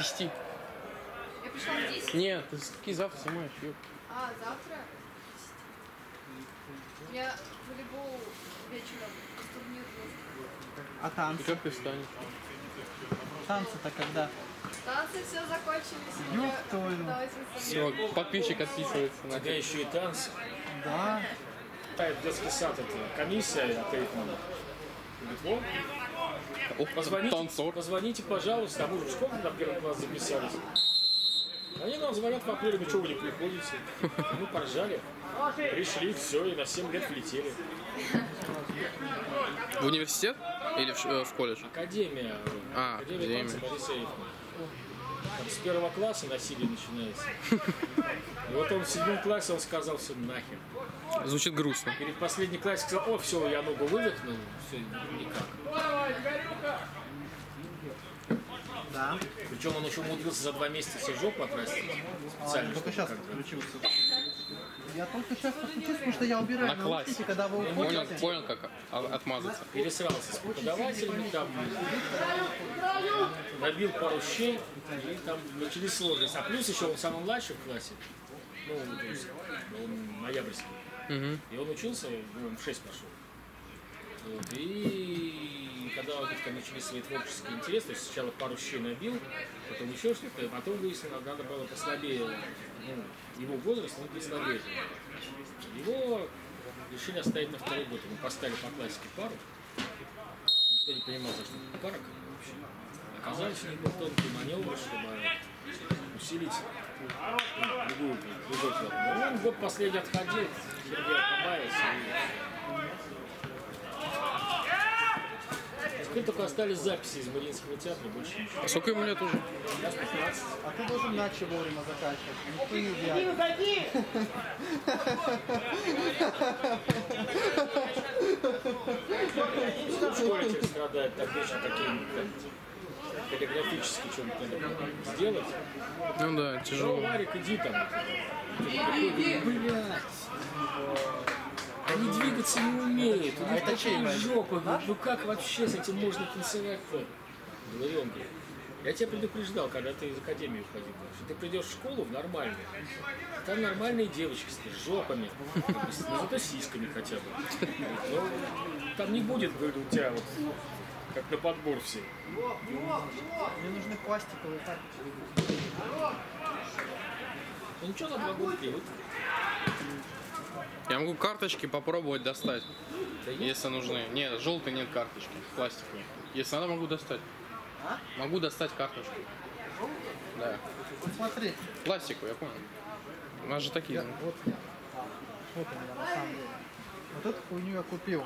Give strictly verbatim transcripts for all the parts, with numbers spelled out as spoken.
десяти. Я пришла в десять? Нет, ты какие завтра снимаешь, ёп. А, завтра? Я волейбол вечером, турнир есть. А И танцы? как ты встанешь? Танцы-то когда? Танцы все закончились. Ёб Я- твою. Давайте вы Все, подписчик отписывается на У тебя еще и танцы. Да. Детский сад это комиссия от Эйхмана. Говорит, вот, Ох, позвоните, танцор. позвоните, пожалуйста, а мы уже в школу на первый класс записались. Они нам звонят в апреле, ну что вы не приходите? Мы поржали, пришли, все, и на семь лет влетели. В университет? Или в, ш- э, в колледж? Академия. А, Академия академия. танца Бориса Эйхмана. Там с первого класса насилие начинается. И вот он в седьмом классе он сказал все нахер. Звучит грустно. Перед последней классе сказал, о, все, я ногу вывихнул, все, никак. Да. Причем он еще умудрился за два месяца всю жопу отрастить. Специально, Только чтобы сейчас как бы- подключился. Я только сейчас подключился, потому что я убираю На наушники, классе. когда вы Понял, уходите. понял, как о- отмазаться. пересрался с преподавателями, там набил пару щей, и там начались сложности. А плюс еще он самый младший в классе, ну, то есть, он ноябрьский. Угу. И он учился, ну, он в шесть пошел. Вот, и когда вот это начались свои творческие интересы, то есть сначала пару щей набил, потом еще что-то, а потом выяснилось, что надо было послабее, ну, его возраст, он послабее. Его решили оставить на второй год, ему поставили по классике пару. Никто не понимал, за что это пара вообще. Оказалось, у них был тонкий маневр, чтобы усилить ну, другую, другой класс. Но он год последний отходил, Сергей побаился. Теперь только остались записи из Мариинского театра, больше ничего. А сколько ему лет уже? Я пятнадцать. А ты должен начать вовремя заканчивать. Никто не убирает. В школе человек страдает, так точно такие каллиграфические что-нибудь надо сделать. Ну да, Ну, тяжело. Ларик, иди там. Блядь. Они двигаться не умеют. У них это чей такая мать? жопа. Говорит, ну как вообще с этим можно танцевать-то? Говорю, он говорит, я тебя предупреждал, когда ты из академии уходил, что ты придешь в школу в нормальную, там нормальные девочки с жопами, ну зато сиськами хотя бы. Ну, там не будет, говорю, у тебя вот как на подбор все. Мне нужны пластиковые карточки. Ну ничего, на два года привык. Я могу карточки попробовать достать, Да есть. если нужны. Нет, желтой нет карточки, пластиковые. Если надо, могу достать. А? Могу достать карточку. Да. Вот смотри. Пластиковую, я понял. У нас же такие. Я, вот, вот у меня на самом деле. Вот эту хуйню я купил.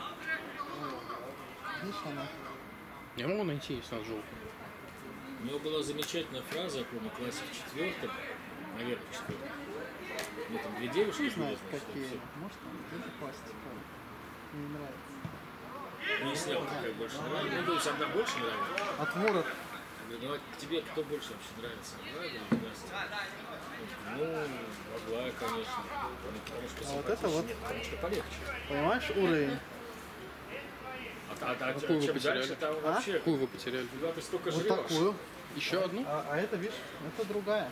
Видишь, она? Я могу найти, если надо желтую. У него была замечательная фраза, я помню, в классе в четвертом, наверное, в четвертом. Мне там две девушки Не знаю, были, какие. всё. Может, там где-то пластиковые. Мне не нравится. Не снял, какая больше нравится. Ну, то есть одна больше нравится. Отворот. Я говорю, ну, а тебе кто больше вообще нравится? Аглая или Настя? Ну, Аглая, конечно. Ну, потому что А вот это вот. симпатичнее, потому что полегче. Понимаешь, уровень. А, а, а, Какую вы чем потеряли? дальше, там А? вообще, Какую вы потеряли? когда ты столько Вот жрешь. такую. Еще одну? А, а это, видишь, это другая.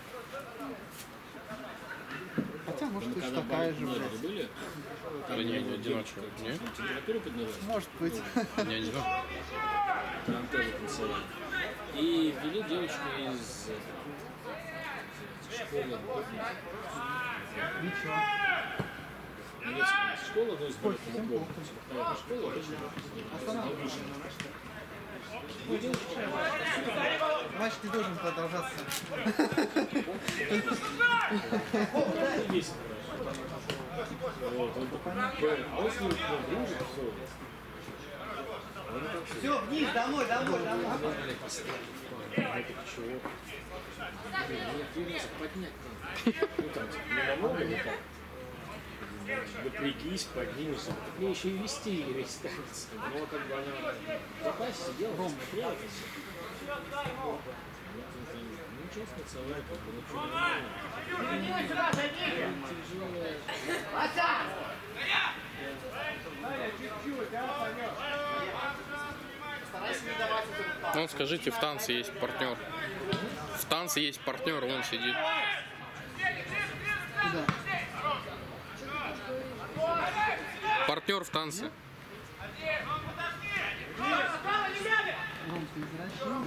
Хотя, может, Мы точно когда такая в же, Бали блядь. были, Да не, не одинаковая. Не? температуру подняла. Может быть. Я не знаю. Тарантелло танцевали. И ввели девочку из э, школы. Ничего. Немецкая школа, но из Сколько? Балетного Семь клуба. полков. Наверное, школа обычно. Ну, девочка, Матч не должен продолжаться. весело. Вот, он такой, а он с ним ну, дружит, все. Все, вниз, домой, домой, домой. Это чего? Мне три раза поднять надо. Ну там, типа, не намного, не так. Напрягись, поднимешься. Так мне еще и вести ее весь танец. Но как бы она в запасе сидела, смотрела это все. Ну, честно, целая, как бы, ну, что нормально. Тяжелая. Ну, скажите, в танце есть партнер. В танце есть партнер, он сидит. Куда? Партнер в танце. Ром, ты извращенец?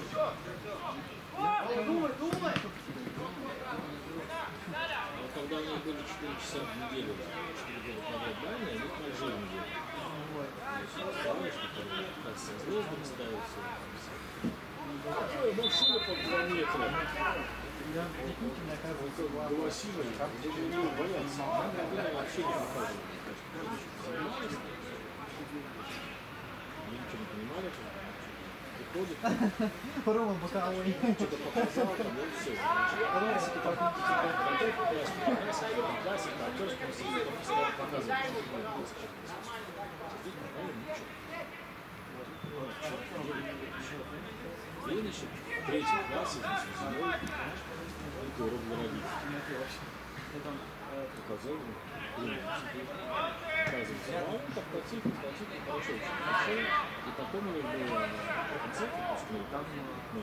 Вот когда у них были четыре часа в неделю, четыре года подряд бани, они их на жир неделю. Вот. Знаешь, которые как со звездами ставятся. Такое машина по два метра. Я действительно, оказывается, была... Голосина, даже не боятся. Она вообще не показывает. Они ничего не понимали. Приходит, Рома боковой. что-то показал, там, и все. Классика, классика, классика, актерского стиля, постоянно показывает. Следующий, третий класс, значит, зимой, это урок для родителей. Показал, оказывается, а он так платил, платил, хорошо, очень хорошо. И потом у них был концерт, выпускной, там, ну,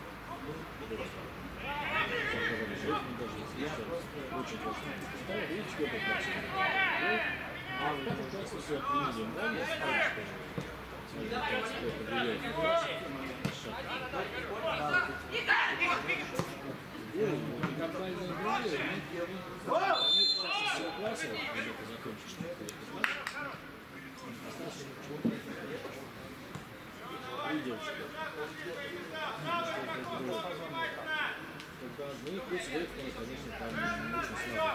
показали жизнь даже, если еще раз, очень классно. Стало, и четвертый класс. А в этом классе все отменили, да, я сказал, что это влияет на класс. Как правильно говорили, они с всего класса, ребята закончили, остался чего-то. И девочка. Только одни плюс вектора, конечно, там очень слабо.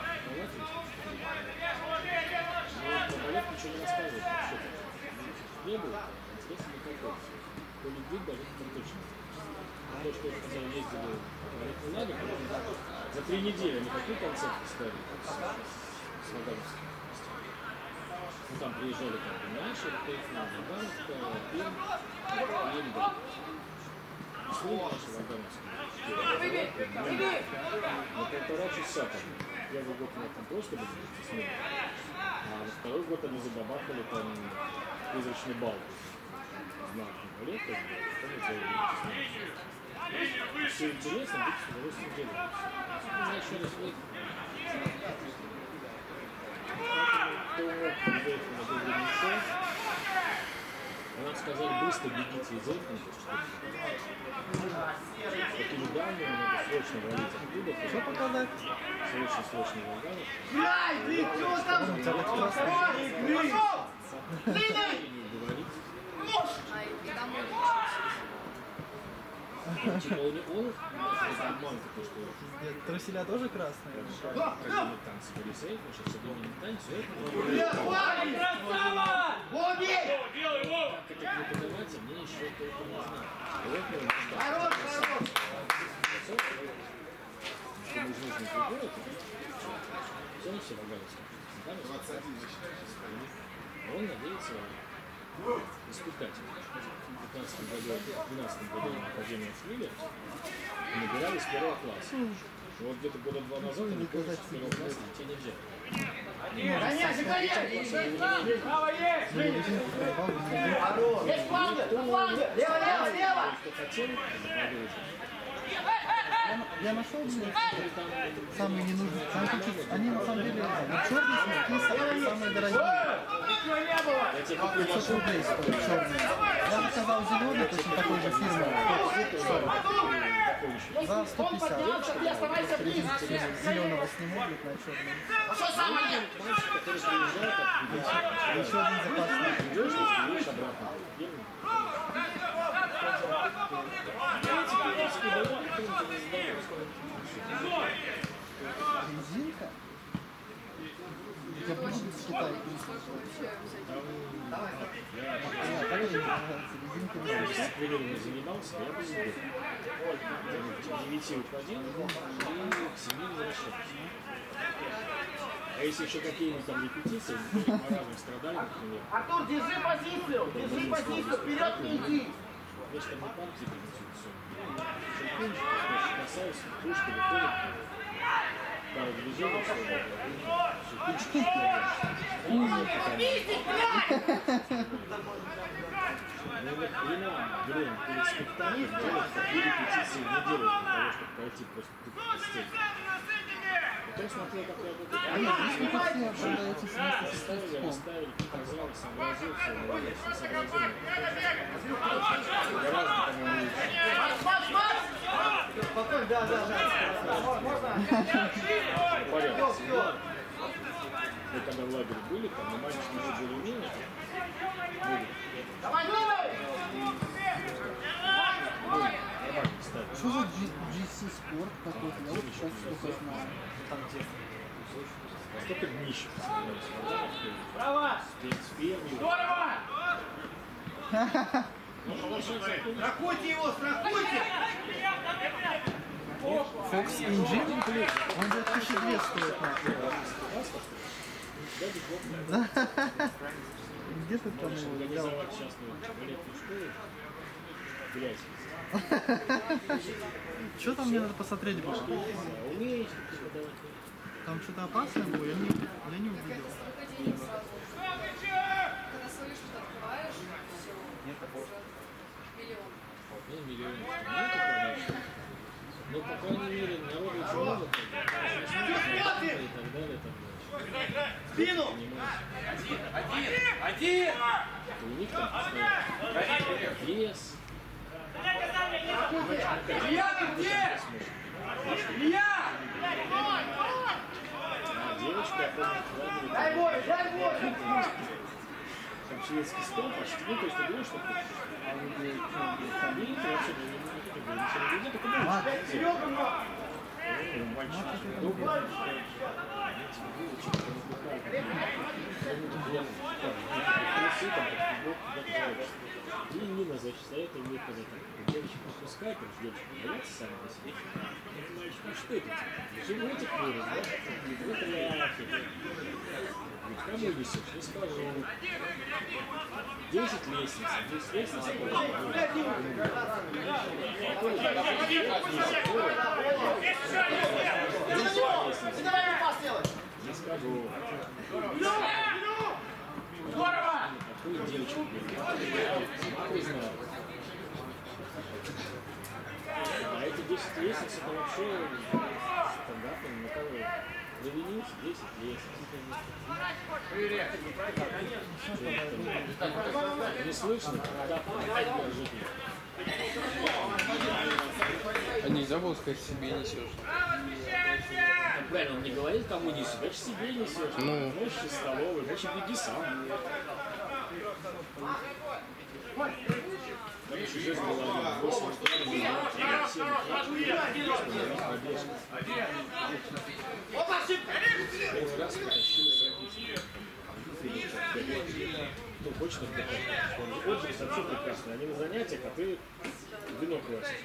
Но по балет ничего не рассказывают вообще. Не было, интересно никакого. По любви балет там точно. То, что когда ездили в Ладу, за три недели они какие концерты ставили с Вагановским. Ну там приезжали там Наши, Вагановская, Пин, Линда. Шли наши Вагановские. На полтора часа там. Первый год мы там просто были с ними. А на второй год они забабахали там призрачный бал. Знак на балет, как бы, потом это сделали. Все интересно, будет с удовольствием делать. Ну, еще раз вот. Поэтому, кто приезжает на добрый ничего, нам сказали, быстро бегите из этого, что такими данными надо срочно валить оттуда. Что показать? Срочно-срочно валить. Ай, ты что там? Говорить. А и домой Типа он, он это обман такой, что Нет, труселя тоже красные? проходили танцы в Елисей, потому что современный танец, как это преподаватель, мне еще только не знаю. Хорош, хорош! Что мы из нужных приборов, все на все вагались. Он надеется испытать. В пятнадцатом году, в двенадцатом году на Академию Флилер набирали с первого класса. Вот где-то года два назад они поняли, что с первого класса детей нельзя. Есть фланга! Фланга! Лево, лево, лево! Кто хотел, продолжить. Я нашел, блин, самые ненужные. Там какие-то, они на самом деле, вот черные снежки самые дорогие. Я тебе куплю пятьсот машину. рублей стоят черные. Я заказал зеленый, точно такой же фирмы. За сто пятьдесят. Зеленого сниму, будет на черный. Мальчик, который приезжает, откуда Еще один запасный. идешь, и едешь обратно. Резинка? Я буду в Китае. Я примерно занимался, я бы забыл. К девяти уходил и к семи возвращался. А если еще какие-нибудь там репетиции, по разным страдали, например, Артур, держи позицию! Держи позицию! Вперед не иди! я же там не пар типа все. Шампунчик, красавица, кружка выходит. пару движений, все ну вот время, время перед спектаклем делать такие репетиции не делают для того, чтобы пройти просто по сцене. Потом смотрел, как работает. А нет, здесь не все обладаются вместе со Оставили, свистком. оставили, показал, сообразил, все, сообразил. Гораздо, по-моему, лучше. Спокойно, да, да, да. Можно? Порядок. Мы когда в лагере были, там на мальчики уже более-менее были. Давай, давай! Нормально стали. Что за джи си спорт такой? Я вот сейчас только знаю. Там тесно. Настолько днище становится. Право! С первым. Здорово! Ну, получается, Страхуйте его, страхуйте! Fox Engine? Он за тысячу две стоит. Да. Где ты там его взял? организовать частную балетную школу. Блять. Что там мне надо посмотреть было? Умеете преподавать? Там что-то опасное было? Я не, я не увидел. Столько денег сразу. Когда свою что-то открываешь, все. Миллион. Ну, миллион. Нет, конечно. Но, по крайней мере, народу очень много. И так далее, и так далее. Спину! Один! У них там стоит вес. Илья, ты где? Илья! А девочка, я помню, ладно, Дай бой, дай бой! там шведский стол почти, ну, то есть ты думаешь, что ты... А он говорит, ну, фамилия, ты вообще не ничего не видит, только думаешь, что это Серега, но! мальчик, добрый, и Нина, значит, стоит и мне когда там девочка пропускает, там девочка боится сами по себе. Мальчик, ну что это? Животик вырос, да? Вот ляхи. Кому несешь? Не скажу. Десять лестниц. Десять лестниц. Давай ему пас делать! Не скажу. Здорово! Какую девочку берет? Сама знаю. А эти десять лестниц это вообще стандартно на кого? Завинись десять лестниц. Не слышно, когда держит. А нельзя было сказать, себе несешь. Правильно, он не говорит, кому несешь, значит себе несешь. Ну. Можешь из столовой, значит беги сам. Там еще жест была восемь утра, семь Опа, шип! Первый раз потащили с родителями. Ну, хочет отдыхать. Отдых вообще прекрасно. Они на занятиях, а ты вино красишь.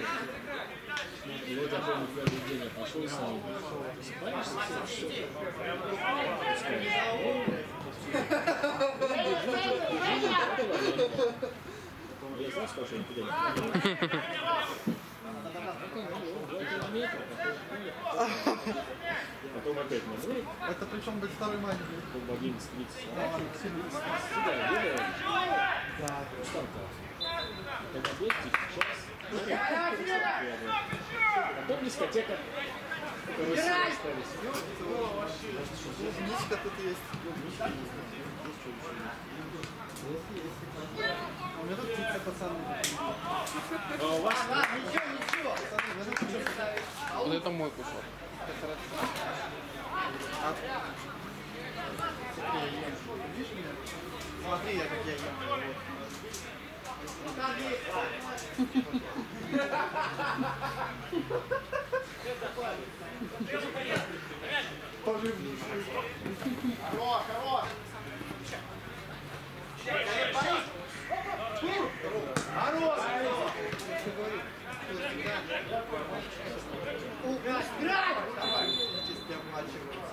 И вот я помню, первый день я пошел с ним. Просыпаешься, все. Я знал, что я никуда не пойду. Два километра, потом опять на море. Это причем быть второй матч. В одиннадцать тридцать. Да, сильно. Сюда, обедаем. Устанка. Потом обед, час. Потом дискотека. Это вы все остались. Ничка тут есть. У меня тут птица, пацаны. А у вас А, ничего, ничего! Пацаны, вы тут птица. Вот это мой кусок. Видишь меня? Смотри, я как я ем. Хорош, хорош! Хорош! Играть! Давай! Чисто обмачиваются.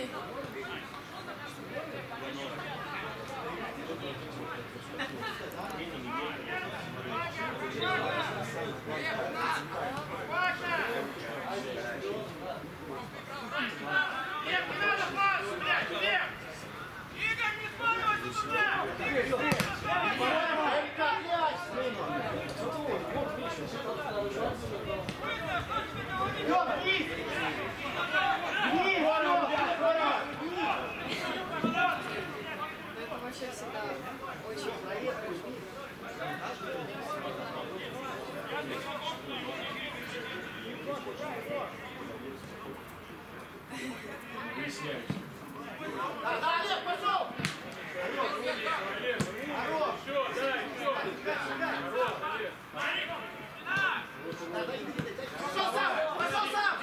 Это вообще всегда очень хорошо. Олег, пошел! Пошел сам! Пошел сам!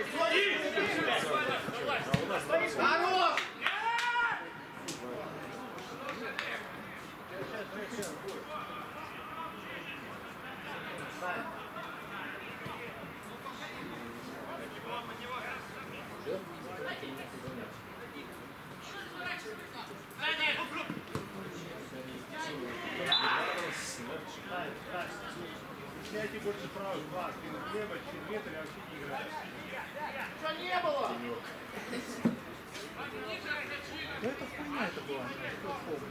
Хорош! Дайте больше прав, два, спину хлеба, через метр я вообще не играю. Что не было? Да это хуйня это была. Что помощь.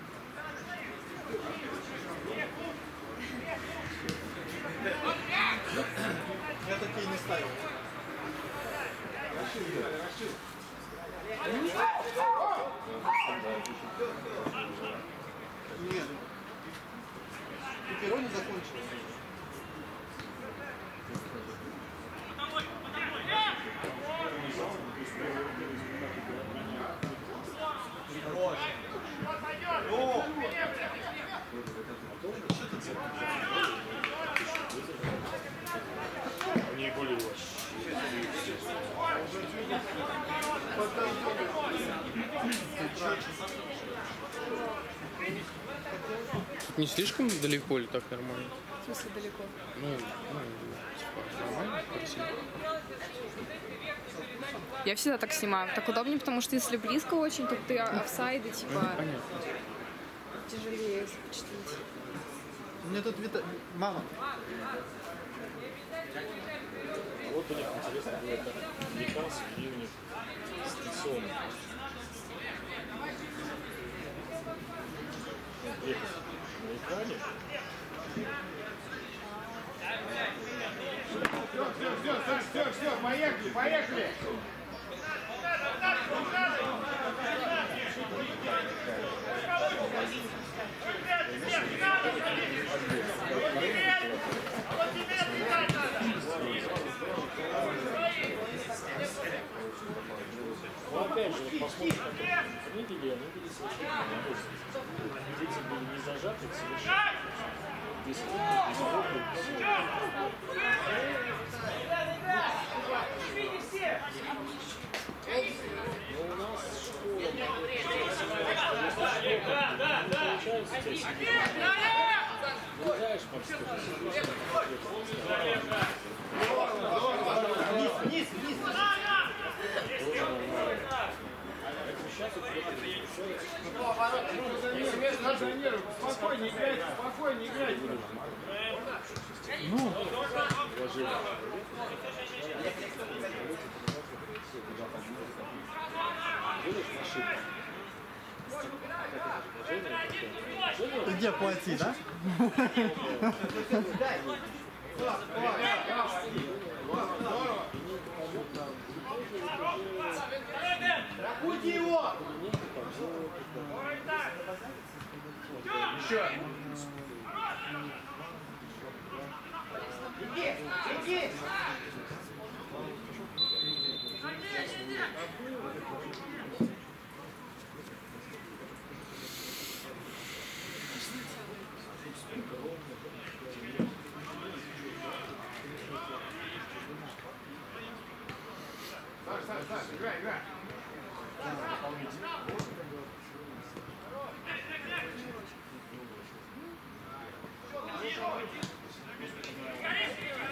Я такие не ставил. Нет. Пепперони закончилось. Они более Тут не слишком далеко или так нормально? В смысле далеко? Ну, ну типа, нормально, красиво. Я всегда так снимаю. Так удобнее, потому что если близко очень, то ты офсайды, типа, Понятно. тяжелее запечатлеть. Мне тут Вита... Мама. Вот у них интересно было, как американцы и у них станционно. На экране. Все, все, все, все, все, поехали, поехали! Но опять же, вот посмотрим, как они видели, они видели совершенно по-другому. Дети были не зажаты совершенно. Без криков, без воплей, но у нас школа, получается, у тебя сидит. Выезжаешь по Вниз, вниз, вниз! сейчас у тебя Спокойно играйте, спокойно играйте. Ну, ты где плати, да? Ракуйте его! Еще. Иди, иди! Саш, Саш, Саш, играй, играй.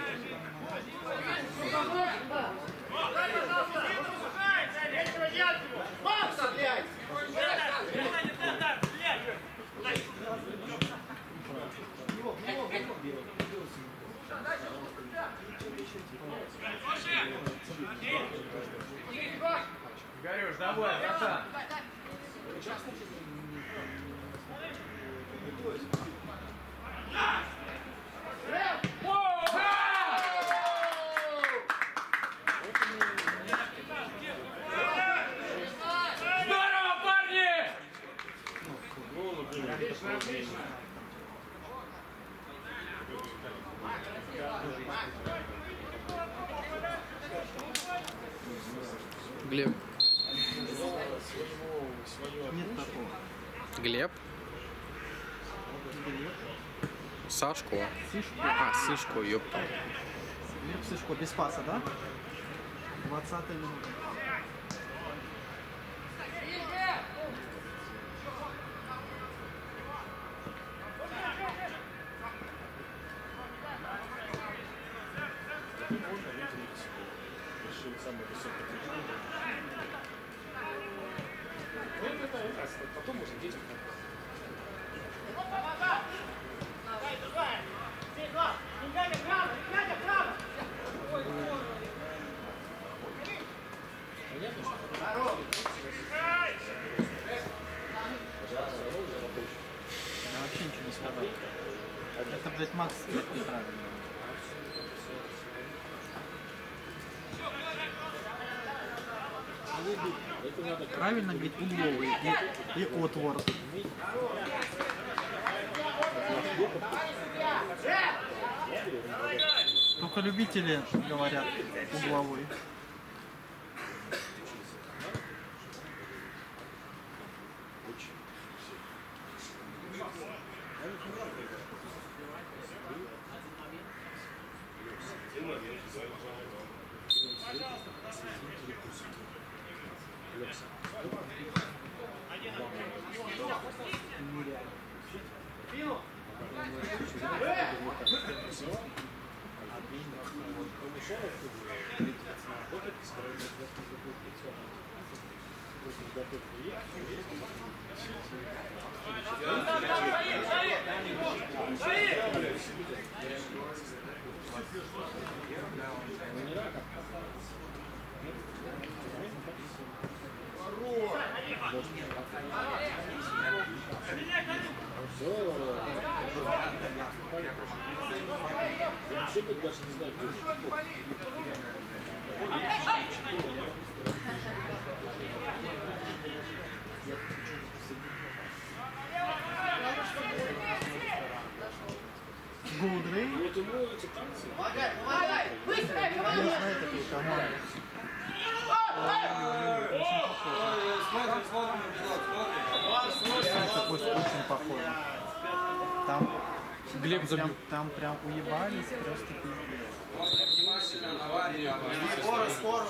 Дай, пожалуйста! Дай, пожалуйста! Горюш, давай, братан. Здорово, парни! Отлично, отлично. Глеб. Нет такого. Глеб. Сашку. Сышко. А, Сышку, ёпта. Глеб Сышко без паса, да? двадцатая минута. Решил самый высокий трибун. Ну, это раз, потом можно детям. Понятно, что Я вообще ничего не сказал. Это, блядь, Макс блядь, неправильно. это надо Правильно говорить угловый и, и отвор. Только любители говорят угловой. вообще даже не знаю, Гудрей. вот ему эти танцы. Помогай, помогай! Быстро, Я командир! знаю такую команду. Это будет очень похоже. Там Глеб забил. прям, там прям уебались, просто пиздец. Скоро, скоро!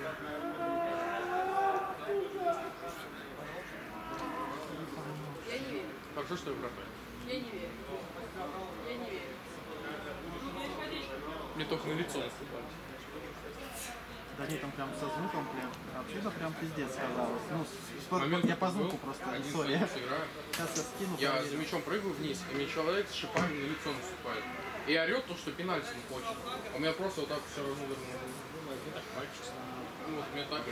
Я не верю. Хорошо, что вы братан. Я не верю. Я не верю. Мне только на лицо наступали. Да нет, там прям со звуком прям, отсюда прям пиздец казалось. Ну, с- с- Момент я по звуку был, просто, один сори. минут играю. Сейчас я скину. Я проверю. за мячом прыгаю вниз, и мне человек с шипами на лицо наступает. И орет то, что пенальти не хочет. А у меня просто вот так все равно вернуло. Ну вот мне так.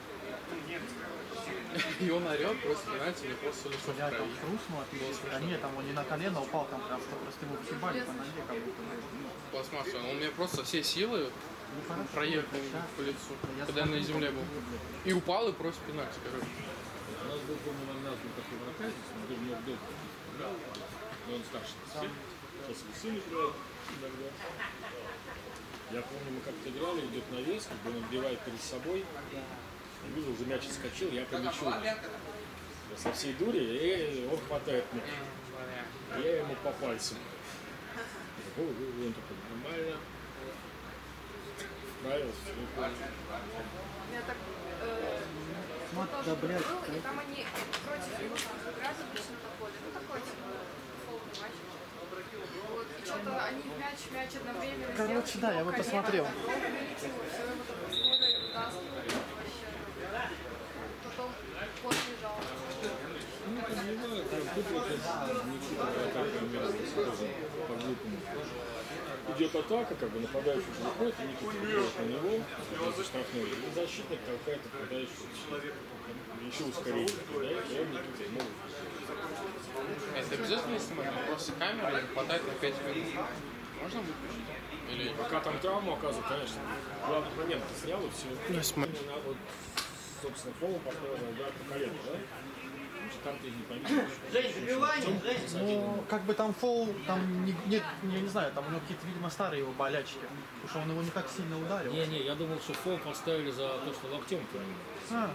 И он орет, просто пенальти, мне просто лицо в Я там крови. хрустнул, отлично. Да нет, там он не на колено упал, там прям что просто его въебали по ноге, как будто. Ну, Пластмассовый. Он мне просто все силы ну, хорошо, проехал да. по лицу, Я когда я на смотрю, земле был. И упал, и просто пенальти, короче. У нас был, помню, у нас был такой вратарь, он был мне в долг играл, но он старше всех. Сейчас и сын играет иногда. Я помню, мы как-то играли, идет навес, как бы он отбивает перед собой. Я видел, уже мяч отскочил, я по мячу. Я со всей дури, и он хватает мяч. Я ему по пальцам. Я говорю, «Ой, он такой, нормально. Справился. Ну, понял. У меня так э, Смотри, тоже да, блядь, было, и там они против него играть обычно проходят. Ну такой типа футбольный матч. Вот, и что-то они мяч, мяч одновременно Короче, сделали, да, я его бы колено посмотрел. долго не летело, всё его так скоро вытаскивали вообще. Потом кот лежал. Ну, это не знаю, там тут вот это не куда вратарь примерно тоже по-глупому. идет атака, как бы нападающий выходит, и не контролирует на него, за штрафной, и защитник толкает нападающего еще ускорение, да, и он не может. Это обязательно снимать? Просто камера и хватает на пять минут. Можно выключить? Или... Пока там травму оказывают, конечно, главный момент ты снял, и все. Я смотрю. Вот, собственно, фол поставил на удар по колену, да? Потому что там ты не поймешь. Жень, добивание, Жень. Ну, как бы там фол, там не, нет, я не знаю, там у него какие-то, видимо, старые его болячки. Потому что он его не так сильно ударил. Не-не, я думал, что фол поставили за то, что локтем поранил. А,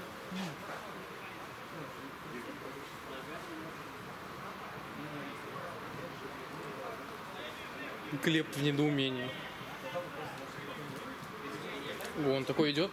Глеб в недоумении. О, он такой идет.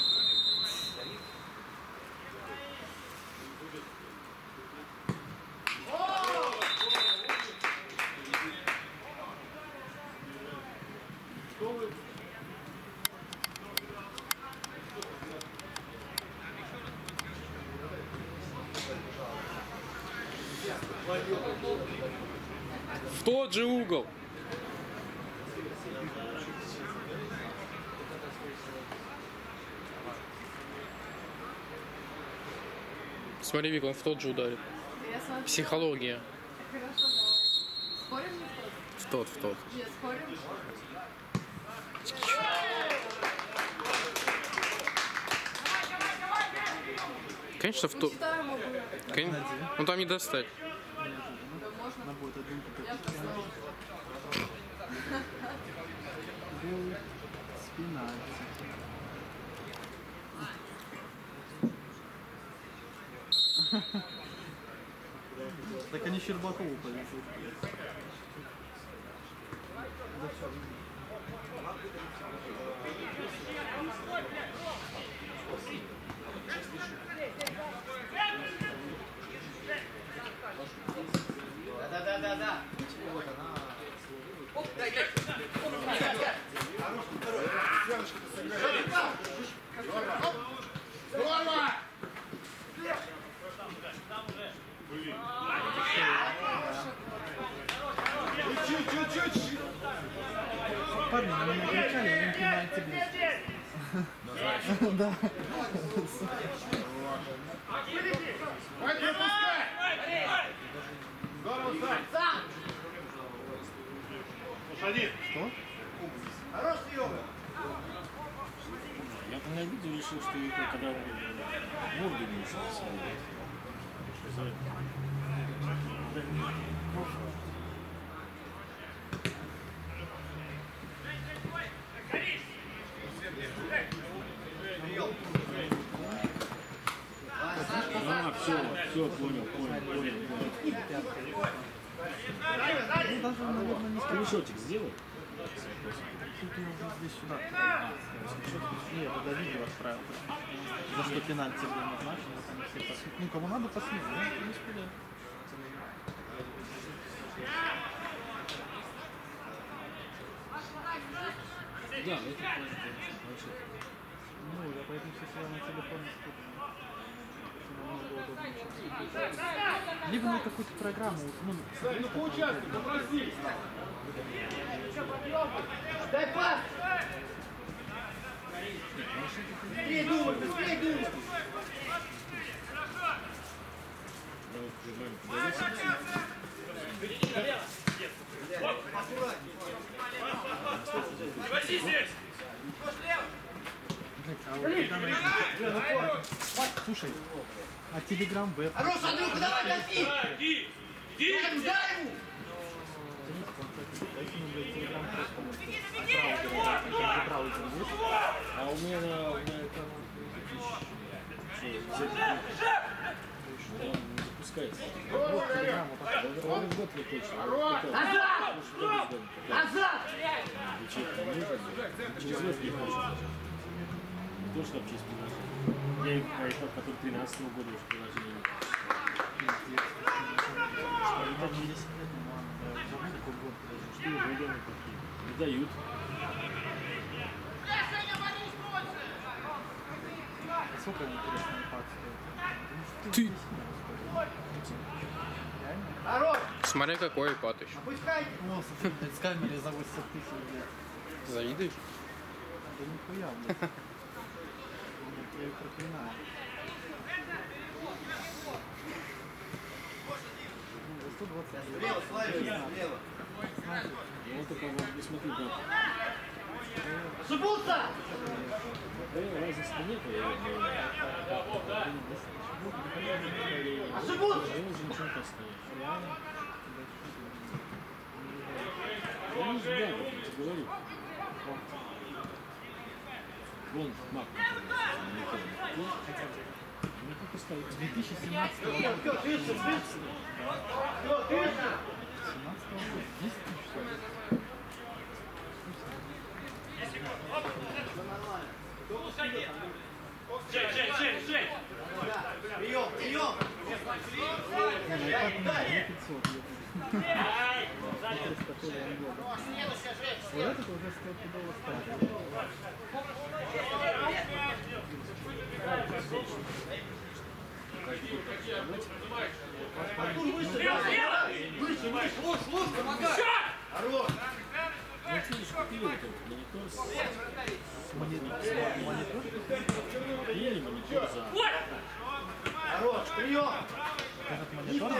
В тот же угол. Смотри, Вик, он в тот же ударит. Я смотрю. Психология. Хорошо, давай. Спорим не в тот? В тот, в тот. Нет, спорим. Конечно, в тот. Считаю, могу. Кон- Ну там не достать. Да можно. она будет один Я поставлю. гол с пенальти. Так они Щербакову повезут. Да-да-да-да-да. Парни, на меня кричали, я им пенальти бил. Да. Что? Хорош, Серега. Я на видео решил, что это когда он морду не ушел себе. А, все, все, понял, понял, понял, понял. Ну, даже, наверное, не Скриншотик сделай. Тут нужно здесь сюда. А, не, я туда видео отправил. За что пенальти был назначен, вот они все посмотрят. Ну, кому надо, посмотреть. Ну, в принципе, да. Да, это правильно. Ну, я поэтому все на телефоне скидываю. Намного удобнее. Либо на какую-то программу, ну, Ну поучаствуй, попроси. Дай пас. Быстрее думай, быстрее думай. а вот когда найдешь- Слушай, а телеграм веб. Хорош, Андрюха, давай, гаси. Дай, дай ему. Дайте мне, блядь, телеграм просто браузер есть. А у меня на, на этом не запускается. Вот телеграм, вот так. Он в год не точно. Назад. Назад. Ячейка не нужен. Через год не хочет. Не то, что через приложение. Я их на iPad, который тринадцатого года уже приложение нет. Там не десять лет, ну ладно, да, забыл какой год. Что и годы какие. Не дают. сколько интересный пак стоит? Ты. Реально? Хорош! Смотри, какой iPad еще. Опускайте! Ну, смотри, блядь, с камерой за восемьдесят тысяч, блядь. Завидуешь? Да нихуя, блядь. Блядь, я ее проклинаю. Ну, за сто двадцать девять. Слева, слева, слева! Вот такой вот, не смотри, да. Ошибутся! Да, разницы нет, я Ошибутся! Зинченко стоит. Реально? Я не знаю, как я тебе говорю. Вон, маг. Ну, как и стоит. две тысячи семнадцатого года. Пётр, видишь, видишь? Пётр, видишь? семнадцатого года. десять тысяч, что ли? Прием, прием! Не, ну iPad у меня две тысячи пятьсот, ебать. четыреста то ли года. Вот этот уже стоит пудово старый. Выше, выше, лучше, лучше, помогай! Хорош! Ну, ты видишь, купили вот этот монитор с... С монитор? С монитор? Купили монитор за... Хорош, прием! Этот монитор?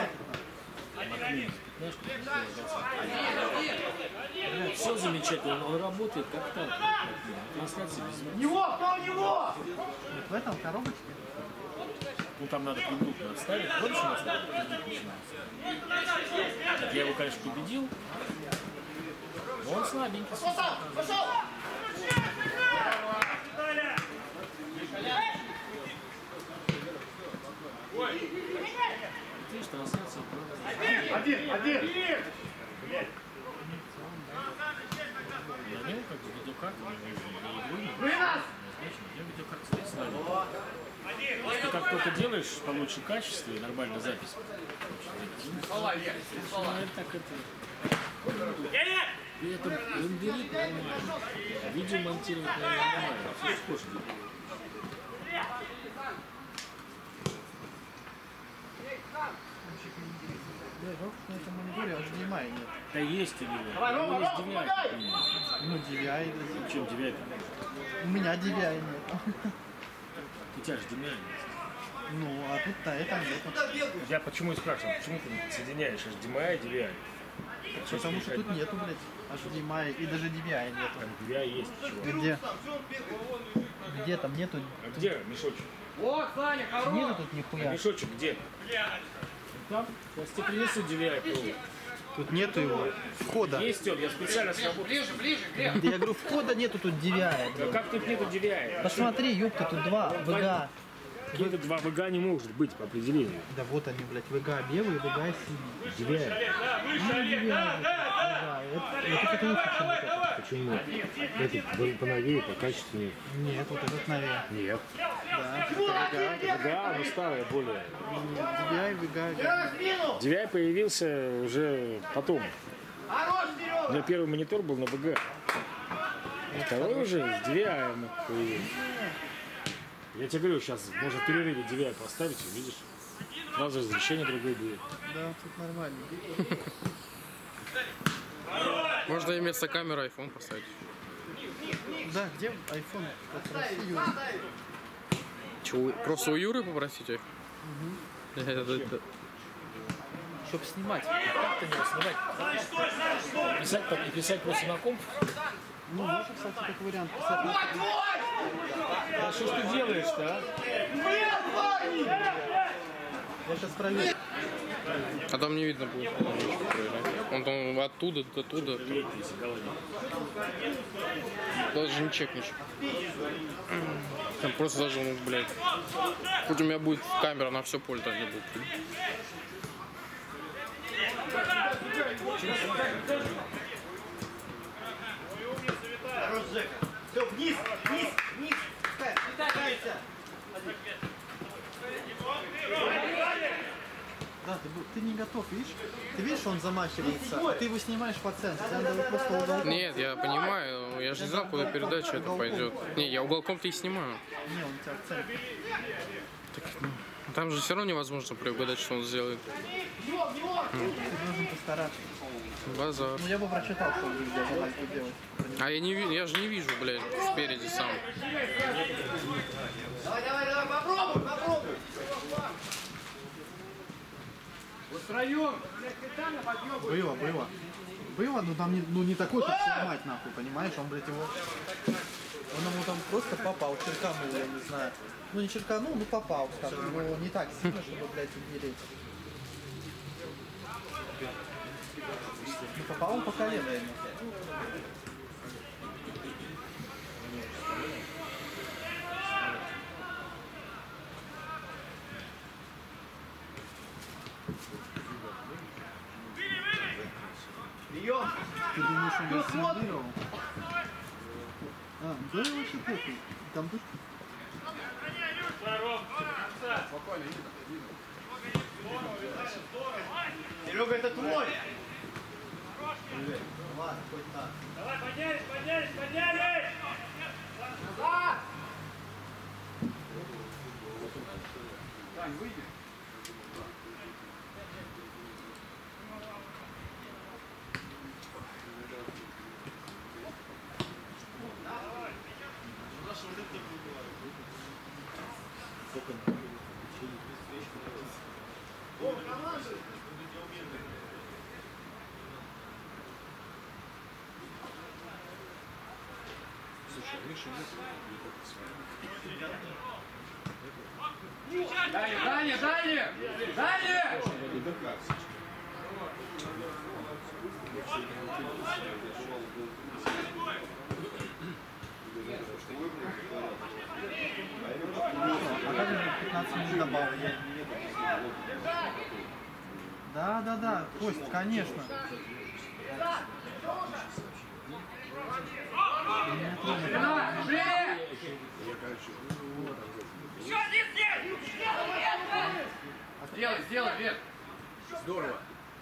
Все замечательно, он работает как танк. Трансляции без звука. Него, кто у него? Вот в этом коробочке? Ну там надо предметно отставить. Вот что у нас надо предметно начинается. Так, я его, конечно, победил. Но он слабенький. Пошел, пошел! Видишь, трансляция. Один, один! Я не как бы видеокарту, я игру. Вы нас! Я видеокарту здесь ставлю. Если ты как только делаешь получше качество и нормальная запись. Молодец. Ну, так это... И это рендерит нормально. Видео монтировать нормально. Все схоже. Да, жалко, что на этом мониторе эйч ди эм ай нет. Да есть у него. Давай, У него Рома, есть Рома, ди ви ай. помогай! Ну, ди ви ай, да. Чем ди ви ай? У меня ди ви ай нет. У тебя же ди ви ай есть. Ну, а тут на этом нет. Куда бегаешь? Я почему и спрашивал, почему ты не соединяешь эйч ди эм ай и ди ви ай? Потому что тут нету, блядь, эйч ди эм ай и даже ди ви ай нету. Там ди ви ай есть. Чего? Где? Там, что он бегает? Где там нету? А где мешочек? Вот, Саня, хорош. Нету тут А нихуя. мешочек где? Там? Сейчас тебе принесу ди ви ай. пробуй. Тут нету его. Входа. Есть он, я специально Ближе, сработал. ближе, ближе, Глеб. Я говорю, входа нету тут ди ви ай. Да как тут нету ди ви ай? Посмотри, ёпта, тут два ви джи эй. Какие-то два ви джи эй не может быть по определению. Да вот они, блядь, ви джи эй белый, ви джи эй синий. ди ви ай. Ну, ди ви ай, блядь, ви джи эй. Это, это лучше, чем вот это. Почему? Этот был поновее, покачественнее. Нет, вот этот новее. Нет. Да, это ви джи эй. Да, но старая более. ди ви ай, ви джи эй. Вера, спину! ди ви ай появился уже потом. Хорош, У Серега! меня первый монитор был на ви джи эй. Второй уже с ди ви ай появился. Я тебе говорю, сейчас можно в перерыве ди ви ай поставить, увидишь. Сразу разрешение другое будет. Да, тут нормально. Можно и вместо камеры iPhone поставить. Да, где iPhone? Попроси Юру. Че, у- просто у Юры попросить iPhone? Это- это- Чтоб снимать. Как-то не снимать. Писать, так, и писать просто на комп. Ну, можно, кстати, как вариант писать. на- А что ж ты делаешь-то, а? Я сейчас проверю. А там не видно будет. Он там оттуда, до туда. Даже не чекнешь. Там просто даже, ну, блядь. Хоть у меня будет камера на все поле, так не будет. Хорош, Жека! Все, вниз, вниз, вниз! Пытайся! Да. ты, бу- ты не готов, видишь? Ты видишь, он замахивается, а ты его снимаешь по центру. Тебе надо просто уголком. Нет, я понимаю, я же не знал, куда передача это пойдет. Не, я уголком-то и снимаю. Не, он у тебя в центре. Там же все равно невозможно предугадать, что он сделает. Ты должен постараться. Базар. Ну я бы прочитал, что он будет задать делать. А я не ви- я же не вижу, блядь, спереди сам. Давай, давай, давай, попробуй, попробуй. Было, было. Было, но там не, ну, не такой, как снимать, нахуй, понимаешь? Он, блядь, его... Он ему там просто попал, черканул, я не знаю. Ну, не черканул, ну попал, скажем. Но не так сильно, чтобы, блядь, умереть. Ну, попал он по колено ему. Прием. Ты думаешь, он нас симулировал? А, да я вообще похуй. Там тут... Серега, это твой. Ладно, хоть так. Давай, поднялись, поднялись, поднялись! Назад! Далее, далее, далее! Далее! А как же пятнадцать минут добавил? Да, да, да, Кость, конечно. Сделай, сделай, вверх! Здорово!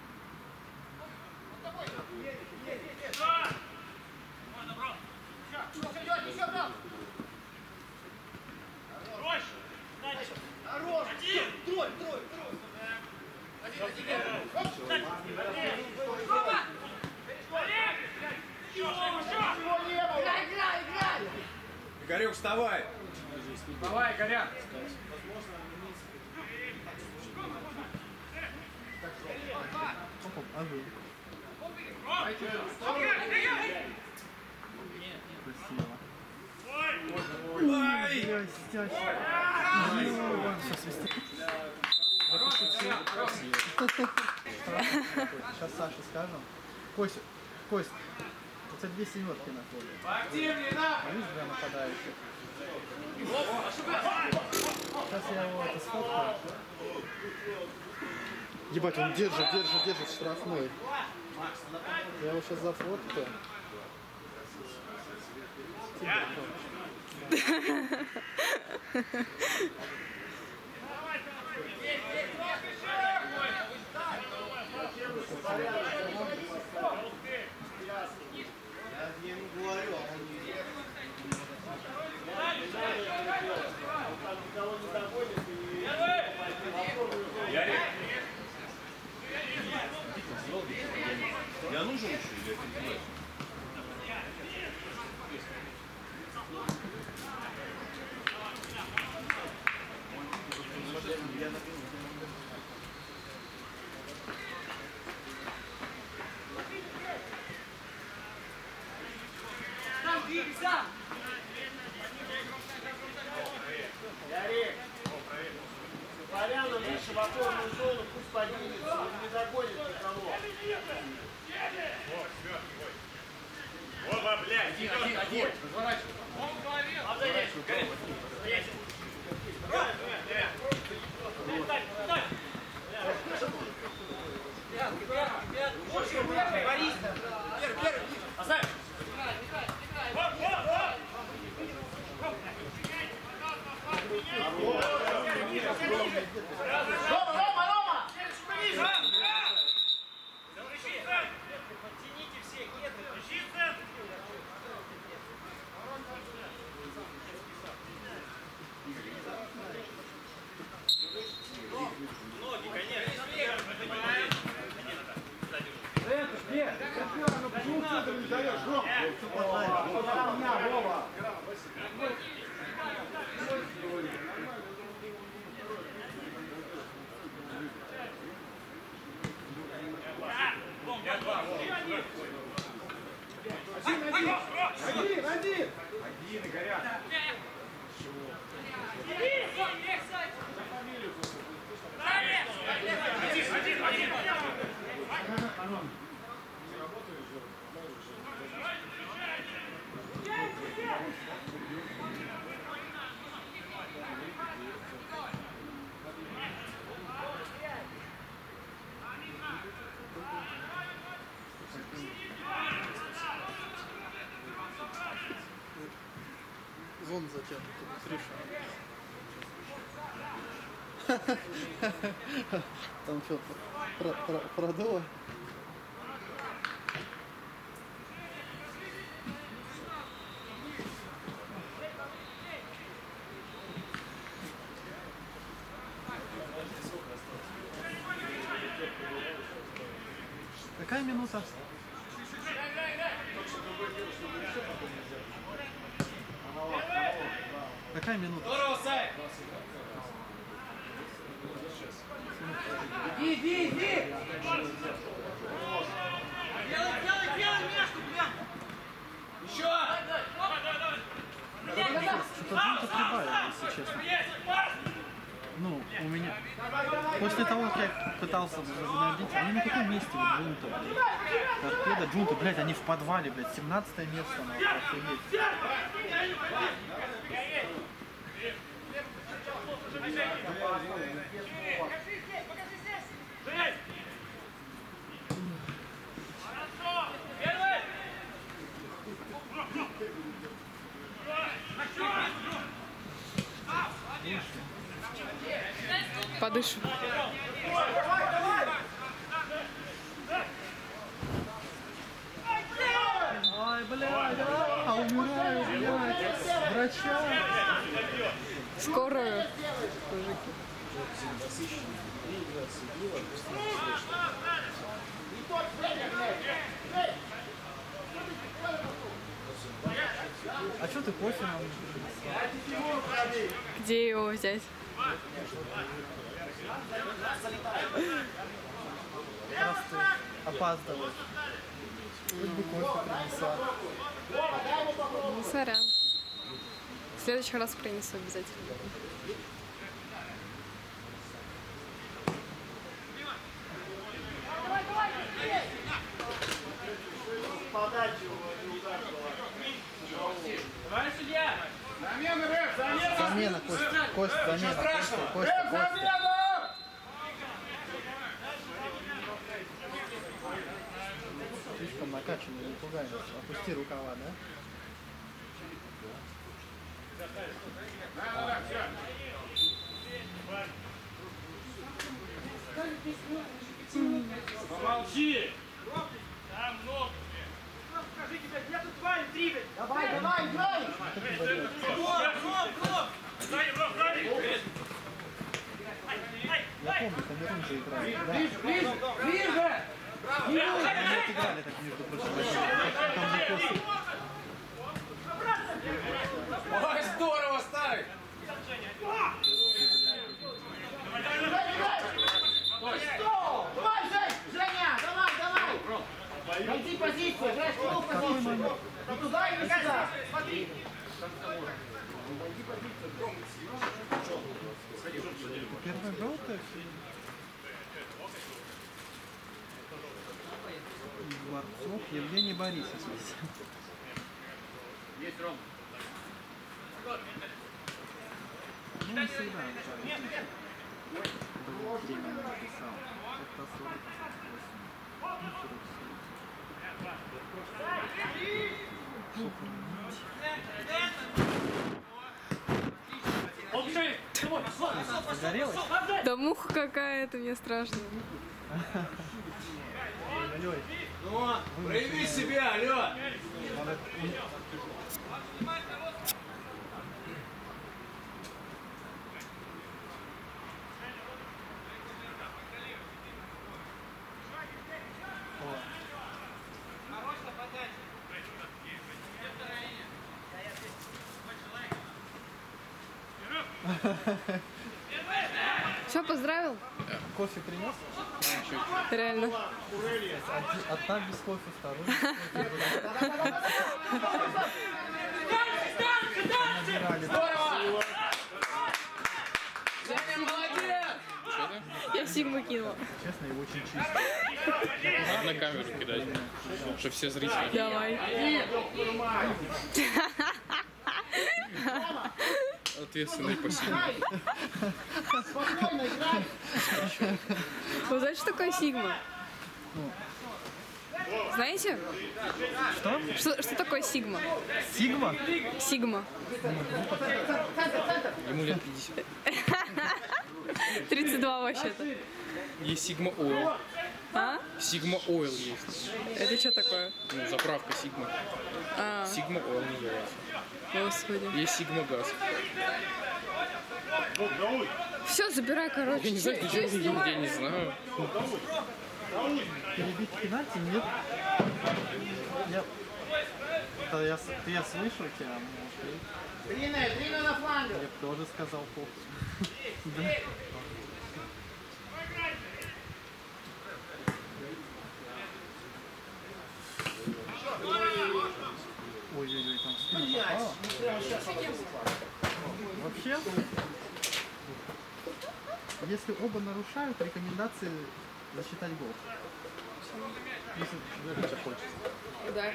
Хорош! Трой, трой, трой! Играй, играй, играй! Игорек, вставай! Давай, Игоряк! Опа, а вы? Красиво. Ой, блядь, стяч. Сейчас свистит. Сейчас Саше скажем. Кость, Кость, у тебя две семерки на поле. Поактивнее, да! А видишь, два нападающих? Сейчас я его это сфоткаю. Ебать, он держит, держит, держит штрафной. Я его сейчас зафоткаю. Я ему говорю, а он не делает. Я нужен еще или это не? Ярик, Поляна выше в опорную зону, пусть поднимется, он не загонит никого. Оба, блядь! Один, один, один! Разворачивай! Рома, Рома, Рома! пришел. Там что, про про продуло? Какая минута? Какая минута? Иди, иди, иди! Делай, делай, делай, Мешку, бля! Еще! Что-то Джунта прибавил, если честно. Ну, у меня... После того, как я пытался набить, они на каком месте вот Джунта, блядь? Торпеда, Джунта, блядь, они в подвале, блядь, семнадцатое место, нахуй, охуеть. Подышу. Ай, блядь, а, умираю, блядь, врача. Скорую. А что ты кофе нам? Где его взять? Просто опаздывает. Хоть бы кофе принесла. Ну, сорян. В следующий раз принесу обязательно. Подачу не удар была. Товарищ судья! Замена, Рэп! Замена! Замена, Костя, Костя, замена, Костя, Костя, Костя. Слишком накачанный, не пугай нас. Опусти рукава, да? Помолчи! Там много. Скажите, блядь, я тут парень триггер. Давай, давай, играй! Я помню, Камерун же играли. Да. Ближе, ближе, ближе! Нет, играли так, между прочим. Там же Костя. Ой, здорово, старый! Давай, Жень! Женя, давай, давай! Найди позицию, Жень, что позицию? Не туда и не сюда. Смотри. Первая желтая? Дворцов Евгений Борисович. Есть, Ром. Ну, он всегда жарит. Блин, время написал. Это сорок восемь. Ну, сорок семь. Загорелась? Да муха какая-то, мне страшно. Алло. Ну, прояви себя, алло! Все, поздравил? Кофе принес? Реально. Одна без кофе, второй. Я сигму кинула. Честно, его очень чисто. На камеру кидать, чтобы все зрители. Давай. Ответственный посыл. Спокойно играй! Вы знаете, что такое сигма? Знаете? Что? Что, что такое сигма? Сигма? Сигма. Ему лет пятьдесят. тридцать два вообще-то. Есть Sigma Oil. А? Sigma Oil есть. Это что такое? Ну, заправка Sigma. А, Sigma Oil называется. господи. Есть Sigma Gas. Все, забирай, короче. Я не знаю, Чё- ты чё что снимать? я не знаю. Перебить пенальти? Нет. Я... Да, я, с- ты я слышу тебя, может, Длинная, длинная на фланге. я бы тоже сказал похуй. Да. Ой-ой-ой, там в спину попало. Вообще, если оба нарушают, рекомендации засчитать гол. Если даже хочется. Да.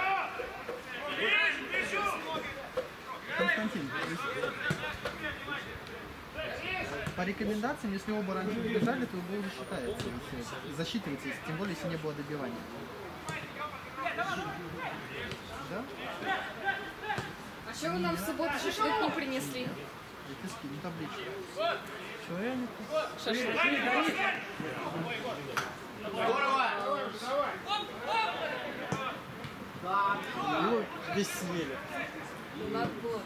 Константин, то есть, по рекомендациям, если оба раньше убежали, то гол засчитается. Если засчитывается, если- тем более, если не было добивания. Да? А что вы нам в субботу шашлык не принесли? И ты скинь табличку. Чего я не... Его весь съели. Надо было.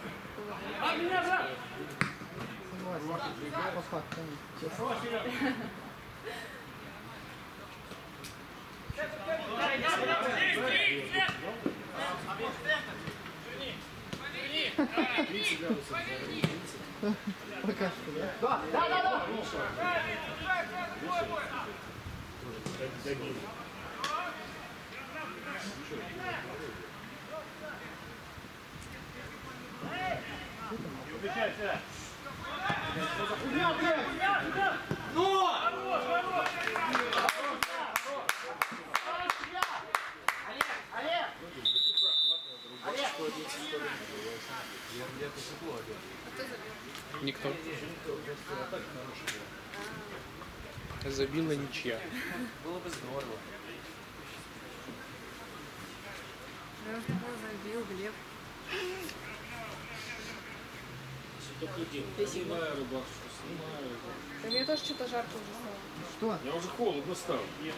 Согласен. По факту, честно. Пока что, да? Да, да, да, да. Никто. Забила ничья. Забил Глеб. Только делаю. Снимаю рубашку, снимаю. Да мне тоже что-то жарко уже стало. Что? Я уже холодно стал. Ей?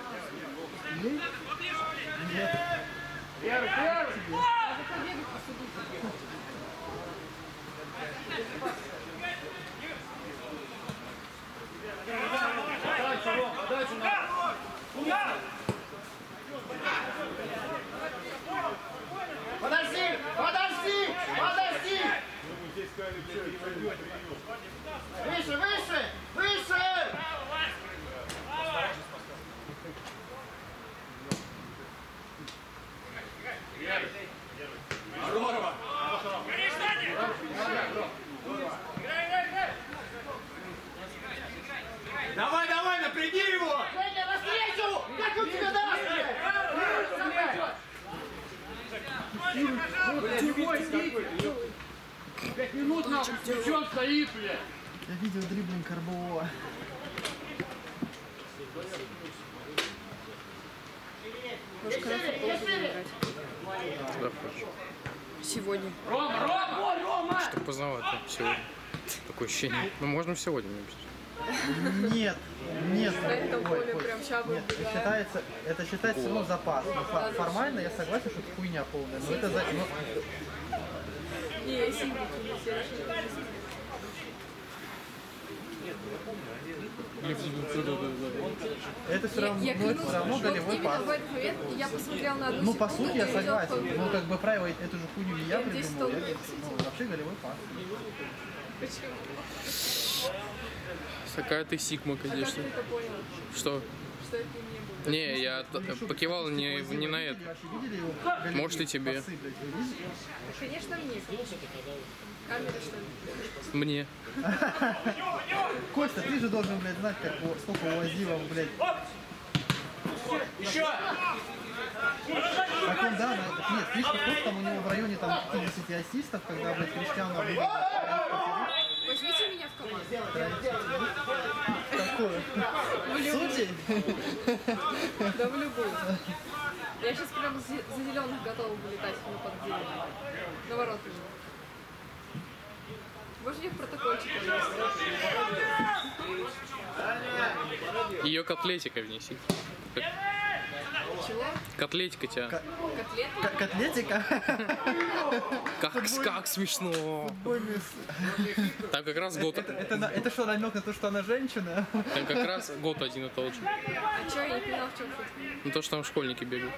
Подожди, подожди, подожди. Выше, выше, выше. Давай, давай, напряги его! Женя, навстречу! Как у тебя даст? Пять минут нахуй, он стоит, блядь! Я видел дриблинг Карбового. Может, когда в футбол будем играть? Куда хочешь. Сегодня. Рома, Рома! Рома! Что поздновато сегодня. Такое ощущение. Ну, можно сегодня, мне кажется. Нет, нет. На этом Ой, поле ой. прям ща будем Нет, это бегать. считается, это считается все равно запас. Но фо- формально я согласен, что это хуйня полная. Но это за... но Не, я синий. Я решила, что это все равно, Я но это клянусь, все равно вот голевой именно пас. в этот момент я посмотрела на одну Ну, по секунду, сути, я и увидела, согласен. как- Ну, как бы правило, эту же хуйню не я Я здесь придумал. Я, столкнулась. ну, вообще голевой пас. Почему? Такая ты Сигма, А как конечно. ты это понял, Что? что это не было? Не, я т- покивал не, не на это. Вообще видели его голевые Может, и тебе. пасы, блядь, вы видели? Конечно, мне. Камера, что ли? Мне. Костя, ты же должен, блядь, знать, как, у- сколько у Азива, блядь. Еще! Так он, да, на- нет, фишка в том, что там у него в районе там пятьдесят ассистов, когда, блядь, Криштиану выиграл. Возьмите меня в команду. Такое. Судей? Да в любую. Я сейчас прям за, за зеленых готова вылетать на подделе. На ворот уже. Может, у них протокольчик есть? Ее котлетикой внеси. Как- Чего? Котлетика тебя. Котлеты? К- Котлетика. Как, как смешно. Футбольный с- Там как раз год. Это, это, на- это что, намек на то, что она женщина? Там как раз год один и тот же. А чё, я не поняла, в чем шутка? Ну то, что там школьники бегают.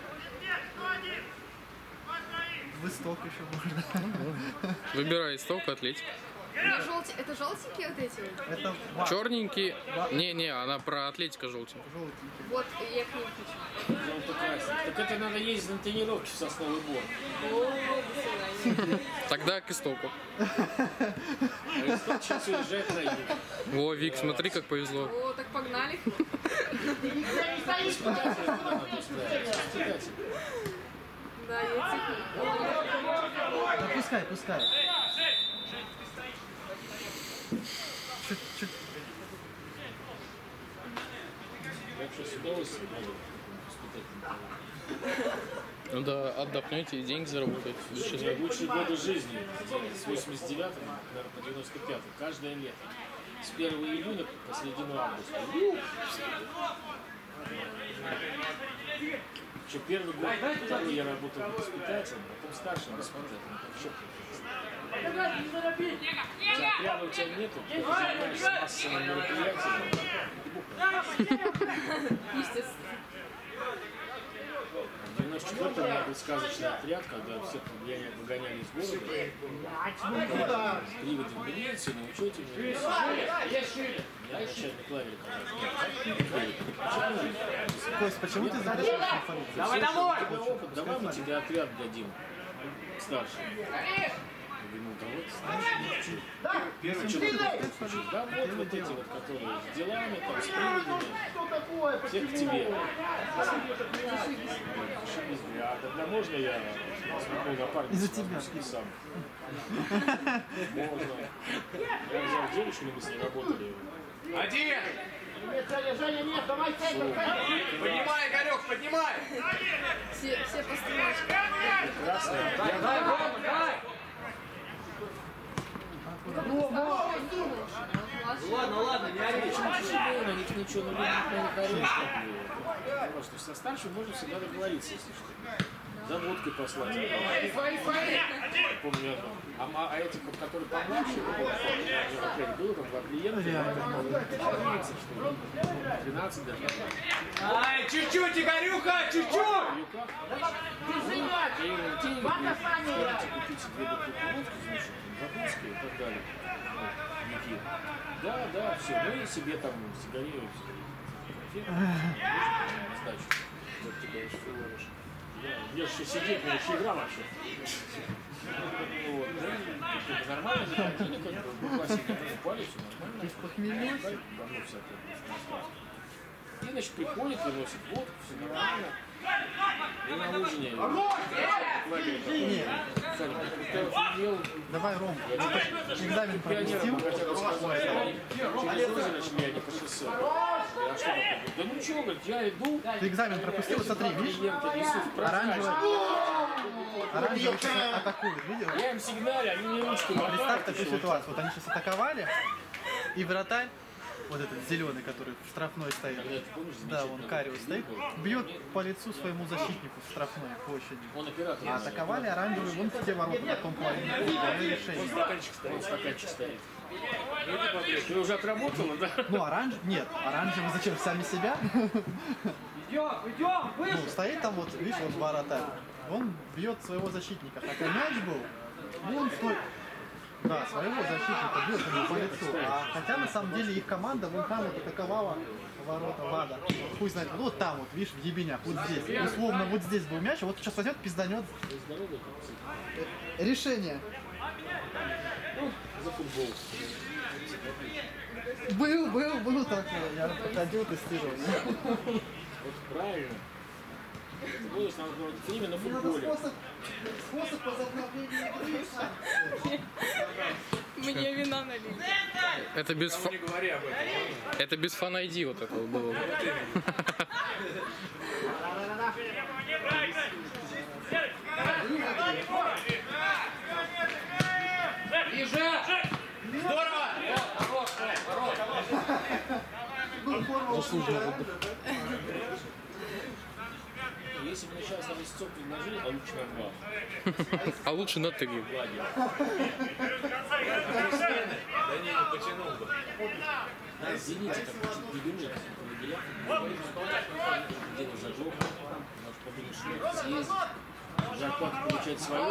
В исток еще можно. Выбирай стол, котлетик. На желте... Это желтенькие вот эти вот? Это ва- Черненький. Не-не, она про атлетика желтенький. желтенький. Вот, я к ним хочу. Желто-красный. Так это надо ездить на тренировки в Сосновый Бор. О, до свидания. Тогда к истоку. А Исток сейчас уезжает на юг. Во, Вик, смотри, как повезло. О, так погнали. Испытатель надо устраивать. Испытатель. Да, я тихо. Да пускай, пускай. Чуть, чуть. Я вообще с удовольствием буду испытателем. Ну да, отдохнете и деньги заработаете. Слушай, у меня лучшие годы жизни с восемьдесят девятого, наверное, по девяносто пятый, каждое лето. С первого июня по середину августа. Еще первый год, второй я работал воспитателем, потом старшим воспитателем, потом еще прямо у тебя нету, ты занимаешься массовым мероприятием. Естественно. В девяносто четвёртом у меня был сказочный отряд, когда всех выгоняли из города. Приводы в милицию, на учете в милицию. Я начальник лагеря, конечно. Кость, почему ты запрещаешь алфавит? Давай домой! Давай мы тебе отряд дадим. Старший. Я говорю, ну давай старший. Первый человек. Да, вот, вот эти вот, которые с делами, там, с приводами. Всех к тебе. А тогда можно я смотрю на парня? Из-за тебя. Сам. Можно. Я взял девушку, мы с ней работали. Один! Нет, Женя, Женя, нет, давай центр, центр. Поднимай, Игорек, поднимай! Все, все по стрелочкам. Красная. Давай, Рома, давай! Ладно, ладно, не ори. На них ничего, но люди не хорошие. Потому что со старшим можно всегда договориться, если что. За водкой послать. Помню, это. А, а, а эти, которые помладше, было там два клиента, тринадцать, что ли? тринадцать даже. Ай, чуть-чуть, Игорюха, чуть-чуть! Юка. Держи мяч! Я ему денег Бака, Саня! скажите, купите две бутылки водки, значит, Загунские и так далее. Вот, Никит. Да, да, все. Ну и себе там сигареты, все. Сдачу. Вот ты, конечно, филоришь. Я же еще сидеть, я еще играл вообще. Вот, ну, и нормально заходили, как бы, в классе покупали, все нормально. Ты похмелился? Давно всякое. И, значит, приходит, приносит водку, все нормально. И на ужине. Нет. Давай, Ром, экзамен пропустил. Через озеро шли они по шоссе. Я что такое? Да ничего, говорит, я иду. Ты экзамен пропустил, смотри, видишь? Клиенты несут в Оранжевый, прозрачный. оранжевый сейчас атакует, видел? Я им сигналю, они мне ручку Представь махают. такую ситуацию. Вот они сейчас атаковали, и вратарь, вот этот зеленый, который в штрафной стоит, да, вон Кариус стоит, бьет по лицу своему защитнику в штрафной площади. Он оператор. А атаковали оранжевый вон в те ворота на том плане. решение. Стаканчик стоит, стаканчик стоит. Ты уже отработала, да? Ну, оранж... Нет, оранжевый зачем? Сами себя? Идем, идем, Ну, выше! стоит там вот, видишь, вот вратарь. Он бьет своего защитника. Хотя мяч был, вон стой. Да, своего защитника бьет ему по лицу. А хотя на самом деле их команда вон там вот атаковала ворота ВАДА. Пусть знает, вот там вот, видишь, в ебенях, вот здесь. Условно, вот здесь был мяч, а вот сейчас возьмет, пизданет. Решение. За футбол. Был, был, был такое. Я проходил тестирование. Вот правильно. Ты будешь нам проводить время на футболе. Способ, способ возобновления игры. Мне вина налили. Это без фа... Не говори об этом. Это без фан ай ди вот этого было. Заслуженно отдых. Если бы мне сейчас на месяцок предложили, то лучше на два. А лучше на три. Влади. Да не, не потянул бы. Извините, там чуть придумали, как лагеря. Где-то заглох. Может, подумаешь, что съездить. Зарплату получать свою.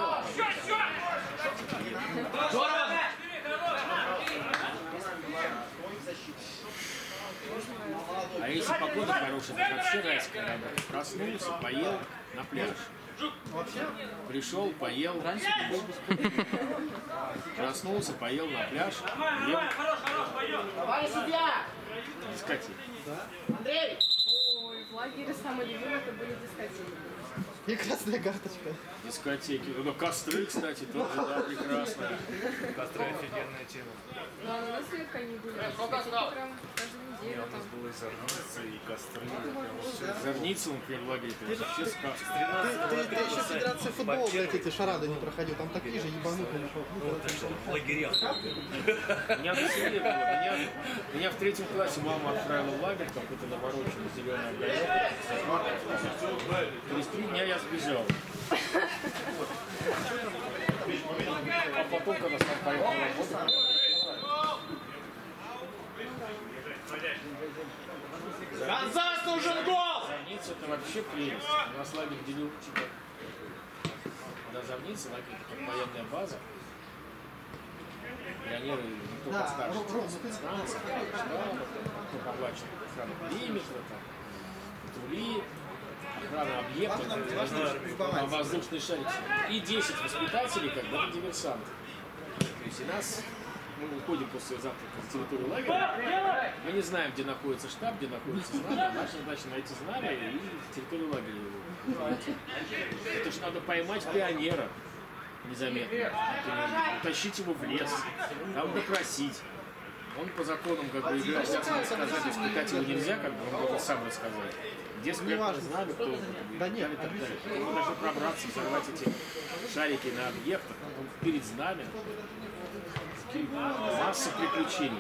А если погода хорошая, то вообще райская работа. Проснулся, поел на пляж. Пришел, поел. Раньше проснулся, поел на пляж, ел. Давай, судья! Дискотека. Андрей! Ой, в лагере самое любимое это были дискотеки. И красная карточка. Дискотеки. Ну, костры, кстати, тоже, да, прекрасно. Костры офигенная тема. Да, у нас редко они были. Дискотеки прям каждую неделю У там. нас было и зорницы, и костры. Зорница, например, в лагере, это вообще сказка. Ты, ты еще в Федерации футбола, блядь, эти шарады не проходил. Там такие же ебанутые. В лагерях. У меня на селе было. Меня, меня в третьем классе мама отправила в лагерь, какой-то навороченный зеленый огонек. Через три дня я сбежал. А потом, когда сам поехал на работу, Канзас нужен гол! Зорница это вообще прелесть. У нас лагерь делил типа на Зорнице, лагерь это как военная база. Пионеры не только Да, старше, Ром, Ром, ну ты- станция, штаба, кто поплачен, охрана периметра, там, патрули, охрана объектов, Важно- это, важно это, сбивать. воздушный шарик. И десять воспитателей, как бы, это диверсанты. То есть и нас, мы уходим после завтрака с территории лагеря, мы не знаем, где находится штаб, где находится знамя, наша задача найти знамя и территорию лагеря его. Это же надо поймать пионера незаметно, утащить его в лес, там допросить. Он по законам как бы играет, обязан сказать, испытать его нельзя, как бы он должен сам рассказать. Где спрятано знамя, кто это, Да нет, и так далее. Мы должны пробраться, взорвать эти шарики на объектах, потом вперед знамя. Масса приключений.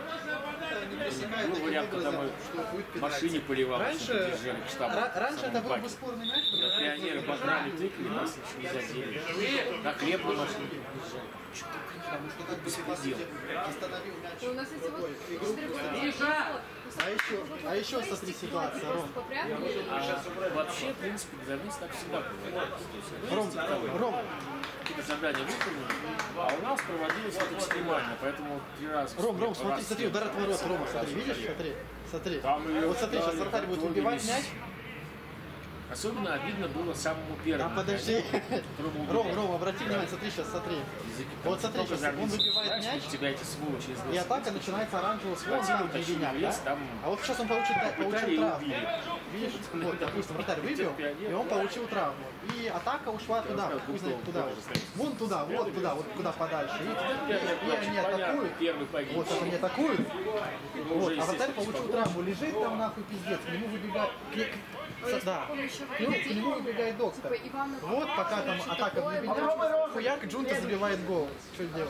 Был вариант, когда мы в машине поливал, Раньше- держали к штабу. Ра- Раньше самому это был баке. бы спорный мяч. Когда пионеры баграми тыкали, нас ничего не задели. На хлеб на машине приезжали. Потому что как бы ты, по сути, остановил мяч. И у нас эти вот четыре года. А еще, а еще смотри ситуация, Ром. Попрятали. А вообще, в принципе, за так всегда было. То есть, Ром, есть, там, Ром, какие-то задания выполнены, а у нас проводилось это экстремально, поэтому три раза. Ром, Ром, раз смотри, в смотри, неделю. удар от ворот, Рома, смотри, видишь, смотри, смотри. Там и Вот смотри, сейчас ударили, вратарь будет готовились. выбивать мяч. Особенно обидно было самому Да первому. подожди. которому Ром, убили. Ром, обрати внимание, смотри сейчас, смотри. Языки там Вот смотри, столько сейчас он зорниц, выбивает знаешь, мяч, у тебя эти сволочи из и леса. атака начинается оранжевого фона, Схватили, там утащили Гребеняк, в лес, да? там А вот сейчас он получит, да, получил пытали и травму. убили. Видишь, вот, допустим, вратарь выбил, и он получил травму. И атака ушла туда, хуй знает куда. Вон туда, вот туда, вот куда подальше. И, и, и они атакуют. Первый погиб. Вот это они атакуют. Вот, уже, а вратарь естественно, получил спокойно. травму, лежит там нахуй пиздец, к нему выбегает. к- к- Да. Он еще К нему, к нему выбегает доктор. типа Ивана Вот пока там атака в Гребеняк, хуяк, Джунта забивает гол. Что делать?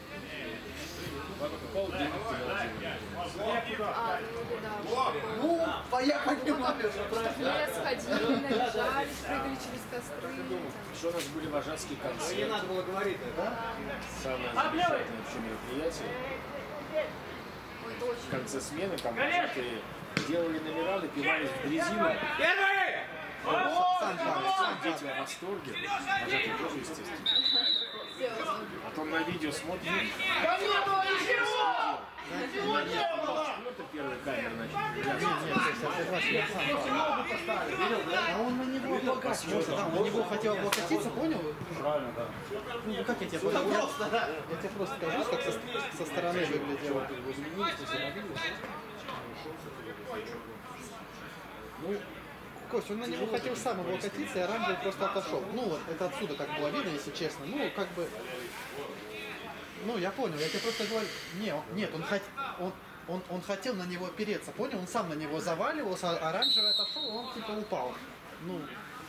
Ладно, попал в день, ты молодец. А, ну да. Ну, а я понимаю, что В лес ходили, наряжались, прыгали через костры. Еще у нас были вожатские концерты. Надо было говорить, да? Самое замечательное вообще мероприятие. Ой, это очень В конце смены там вожатые делали номера, напивались в дрезину. сам факт, сам Дети факт. в восторге. Вожатые тоже, естественно. А то на видео смотришь. Да не было ничего! Ничего не было! Это первая камера, значит. Нет, нет, то есть я согласен, я сам факт. А он на него облокотился, да, на него хотел облокотиться, понял? Правильно, да. Ну, как я тебе понял? Я, я тебе просто скажу, как со, со стороны выглядело. Ну, Кость, он на него хотел сам облокотиться, и оранжевый просто отошел. Ну, вот это отсюда как было видно, если честно. Ну, как бы... Ну, я понял, я тебе просто говорю. Не, он- нет, он, хот... он, он, он хотел на него опереться, понял? Он сам на него заваливался, а оранжевый отошел, он типа упал. Ну,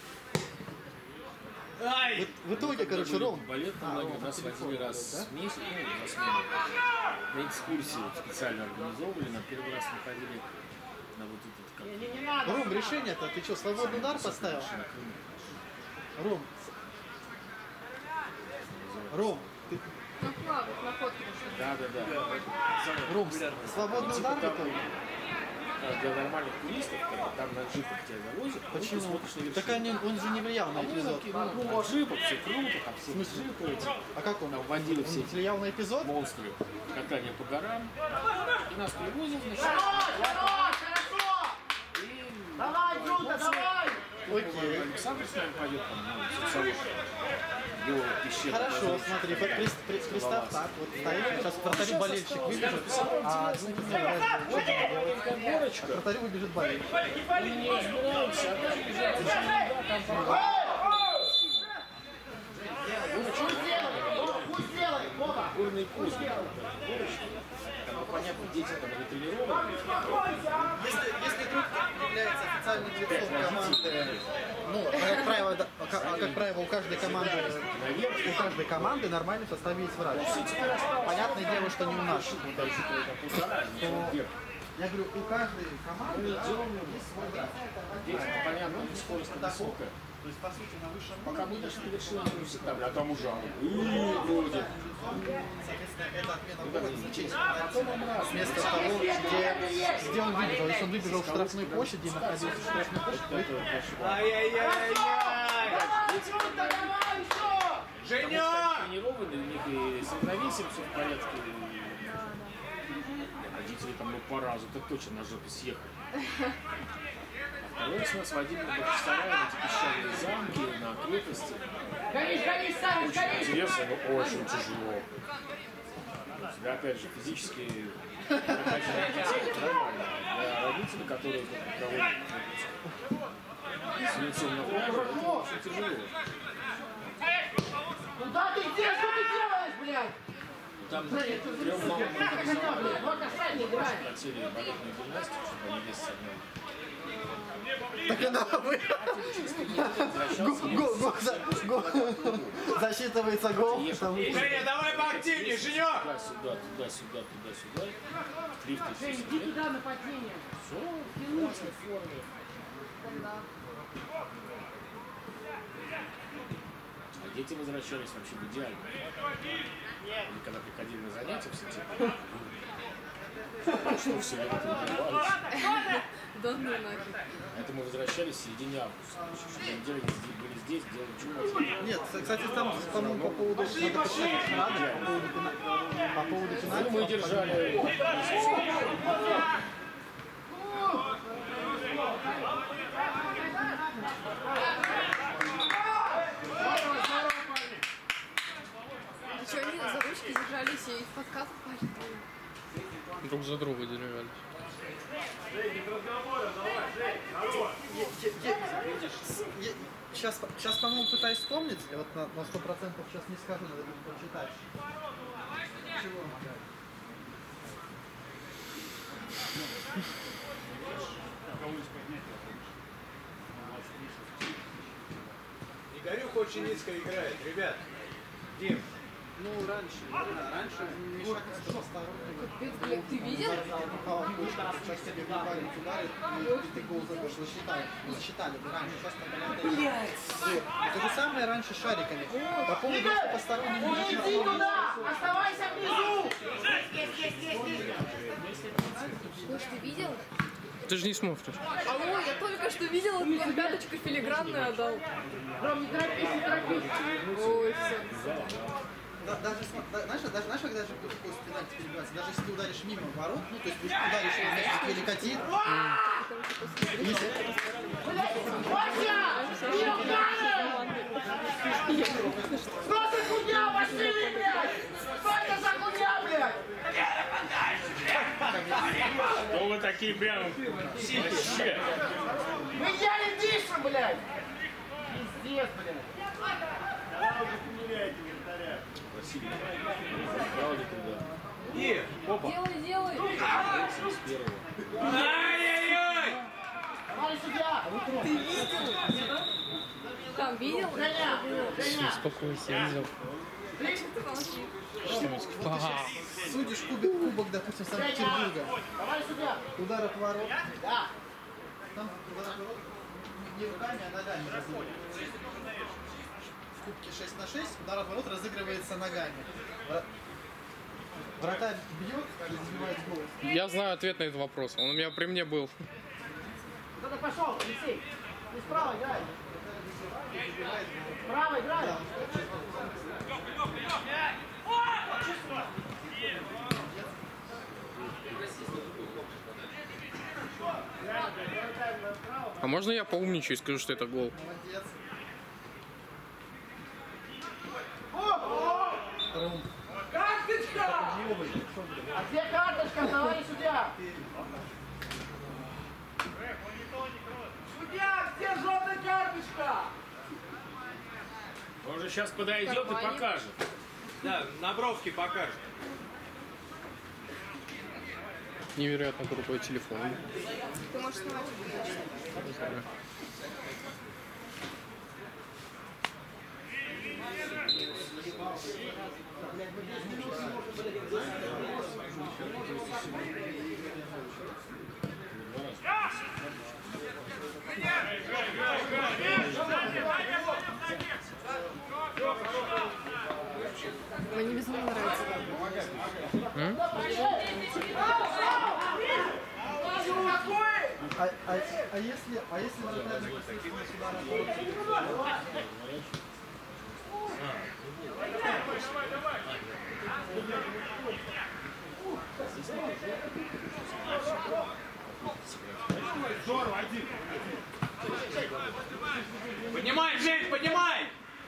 в, в итоге, короче, Ром. Балет А, многие Ром, нас по телефону, водили раз да? в месяц, ну, на смену. На экскурсии вот специально организовывали, на первый раз мы ходили на вот этот как Не, не надо. Ром, решение-то, ты что, свободный удар поставил? на Крыму. Ром. Ром, ты, Ну, плавать, на фотке пошли. Да, да, да. Ром, свободный удар такой? Для нормальных туристов, когда там на джипах тебя завозят, ну, ты Почему? смотришь на Так вершину. они, он же не влиял на А мы эпизод. такие, ну, на джипах все круто, там все джипы эти. А как он? Там водили все Он эти влиял на эпизод? монстры, катание по горам. И нас привозят, значит, Хорош, хорош, хорошо. Давай, Юта, давай. Окей. Александр с нами пойдет, там, ну, социолог. Его пещера. Хорошо, смотри, вот прис- при- представь так, вот стоит, сейчас к вратарю болельщик выбежит, а Джунта не играет. Что ты делаешь? Горочка. К вратарю выбежит болельщик. Мы не разбираемся, а там бежать, зачем туда, там попасть. Пусть сделает, Вова, пусть сделает, Вова. Горные козни. Горочка. Там, ну, понятно, дети там не тренированы. Если, если вдруг является официальным лицом команды, ну, как правило, да, как, как правило, у каждой команды, у каждой команды нормальный в составе есть врач. Понятное дело, что не у нас. То, я говорю, у каждой команды есть свой врач. Дети, понятно, скорость высокая. То есть, по сути, на высшем Пока мы уровне, дошли до вершины, мы всегда, а там уже вроде. соответственно, это отмена года значительно. Потом он раз. Вместо того, где, где он выбежал. Если он выбежал в штрафной площади и находился в штрафной площади, Давай, Юта, давай еще. Женя! Тренированы, у них и с равновесием все в порядке. Родители там, ну, по разу, так точно на жопе съехали. А второй раз нас водили на Бахчисарай, на эти песчаные замки, на крепости. Горишь, горишь, Саня, Очень горишь. интересно, но очень тяжело. Для, опять же, физически накачанных детей это нормально. Для родителей, которые только проводят с лицом на кухне, это очень тяжело. Куда ты идешь? Что ты делаешь, блядь? Там трем мамам Коня, блядь, вот кошель не играй. хотели балетную гимнастику, чтобы они вместе со мной. так она вы... Гол- гол- за- гол- засчитывается гол. потому что- Женя, давай поактивнее, Женек! Туда-сюда, туда-сюда, туда-сюда. Лифты все Иди себе. туда, нападение. Все, в классной форме. Да. А дети возвращались вообще в идеально. Они когда приходили на занятия в сентябре, что все время тренировались. Да ну нафиг. Это мы возвращались в середине августа. Еще неделю были здесь, делали чего-то. Нет, кстати, там, по-моему, по поводу... Надо посмотреть, надо, по поводу пена- по поводу Ну, пенальти. мы держали месяц. А что, они за ручки держались и в подкат упали? Друг за друга держались. Сейчас, сейчас, по-моему, пытаюсь вспомнить, я вот на, на сто процентов сейчас не скажу, надо будет почитать. Чего? Игорюха очень низко играет, ребят. Дим, Ну, раньше, раньше Миша как-то посторонний. Капец, Глеб, ты видел? Сейчас тебе бывали ударит, и ты гол забьешь, засчитали. Ну, засчитали бы раньше, сейчас там это же самое раньше с шариками. По поводу если посторонним Не Миша- иди туда. Оставайся внизу. Здесь, здесь, здесь, здесь. Слушай, ты видел? Ты же не смотришь. Алло, я только что видела, как пяточку филигранную отдал. Ром, не торопись, не торопись. Ой, все. Да- даже, см- да- знаешь, даже, знаешь, когда же после пенальти перебивается, даже если ты ударишь мимо ворот, ну, то есть ты ударишь, и мяч еле катит, если, Вася! Не ударил! Что за хуйня, Василий, блядь? Что это за хуйня, блядь? Ну вы такие прям вообще. Мы еле дышим, блядь. Пиздец, блядь. Василий. Играл ли туда? И, опа. Делай, делай. С первого. Ай-яй-яй! Товарищ судья! Там видел? Женя! Женя! Успокойся, я видел. А что ты молчишь? Ага. Судишь кубик, кубок, допустим, Санкт-Петербурга. Товарищ судья! Удар от ворот. Да! Там удар от ворот не руками, а ногами разыгрывается. В кубке шесть на шесть удар от ворот разыгрывается ногами. Вра- Вратарь бьет и забивает гол. Я знаю ответ на этот вопрос. Он у меня при мне был. Кто-то пошел, Алексей! Ты справа играй! Справа играй! А можно я поумничаю и скажу, что это гол? Молодец. Карточка! А где карточка, товарищ судья? Судья, где желтая карточка? Он же сейчас подойдет и Кармане. покажет. Да, на бровке покажет. Невероятно крутой телефон. Ты можешь снимать. Мне безумно нравится. А, а, а если, а если вратарь непосредственно сюда работает? Здорово, один. Поднимай, Жень, поднимай!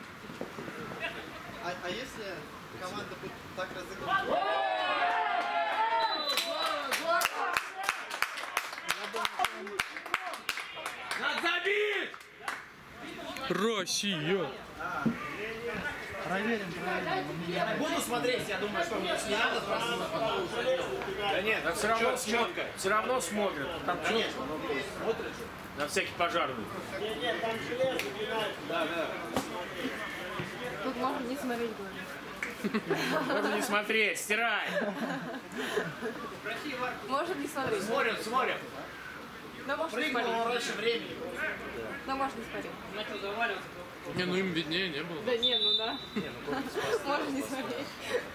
А, а если команда будет так разыгрывать? Надо забить! Россия! Проверим, проверим. У меня- Буду смотреть, я думаю, что мне не надо просто. Да нет, Так все равно, чёт- смотрят, чётко. все равно смотрят. Там четко. На всякий пожарный. Да, да. Тут можно не смотреть было. Можно не смотреть, стирай. Можно не смотреть. Смотрим, смотрим. Да можно не Прыгнул смотреть. раньше времени. Да можно не смотреть. Не, ну им виднее не было. Да не, ну да. Можно не смотреть.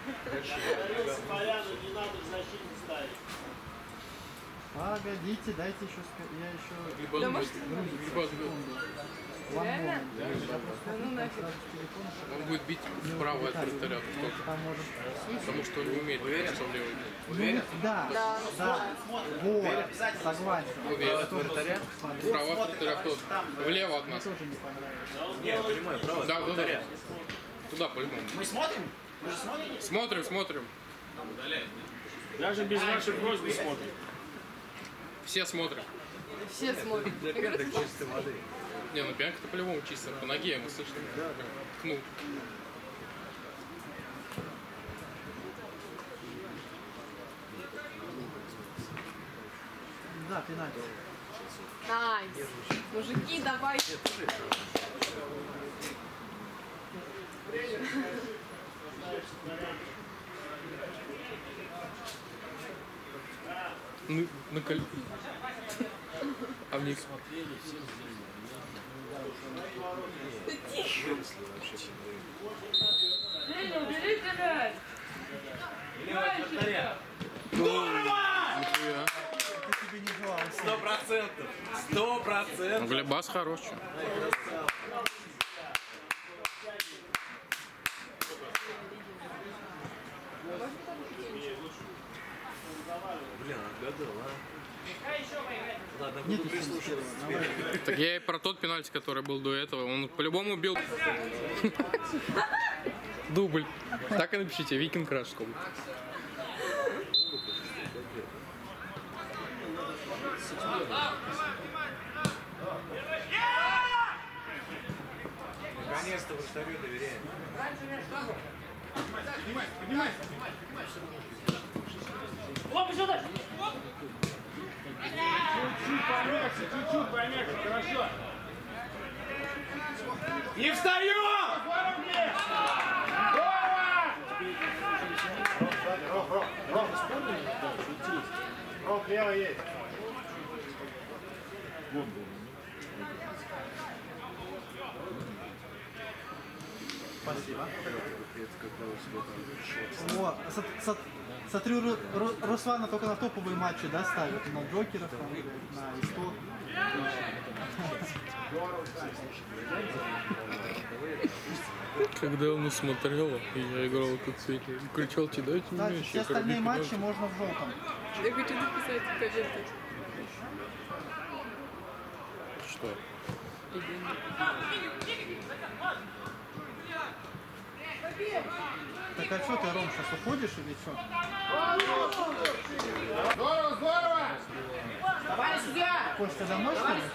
Погодите, дайте еще, ска- я еще... Либо Да отбил, может, либо отбил. Реально? Да, Да ну нафиг. Он будет бить вправо от вратаря. только. Там может... Потому что он не умеет биться в левый. Ну, да, Да. да, вот, согласен. Уверен. Вправо от вратаря кто? Влево от нас. Тоже не понравилось. Не, я понимаю, право. Да, да, да. Туда по-любому. Мы смотрим? Мы же смотрим? Смотрим, смотрим. Даже без вашей просьбы смотрят. Все смотрим. Все смотрят. Не, ну пьянка-то по-любому чисто. По ноге ему слышно. Ткнул. Да, пенальти. Найс. Мужики, давайте. Ну, на коль... А мне... Нихуя. Это тебе не желал. Сто процентов. Сто процентов. Ну, Глебас хорош. чё. Блин, отгадал, а? Ладно, Нет, буду прислушиваться. Так я и про тот пенальти, который был до этого. Он по-любому бил... Дубль. Так и напишите. Викинг Краш. Наконец-то вратарю доверяем. Поднимайся, поднимайся. Оп, еще дальше. Чуть-чуть помягче, чуть-чуть помягче, хорошо. Не встаю! Ром, Ром, Ром, Ром, лево есть. Спасибо. О, со- со- смотрю, Ру- Ру- Руслана только на топовые матчи, да, ставят? На Джокеров, там, на Исток. Когда он смотрел, и я играл как цветник, кричал, тебе дайте Да, мне все остальные матчи можно в желтом. Я хочу написать комменты. Что? Так а что ты, Ром, сейчас уходишь или что? Здорово, здорово! Давай, судья! Костя, домой что ли?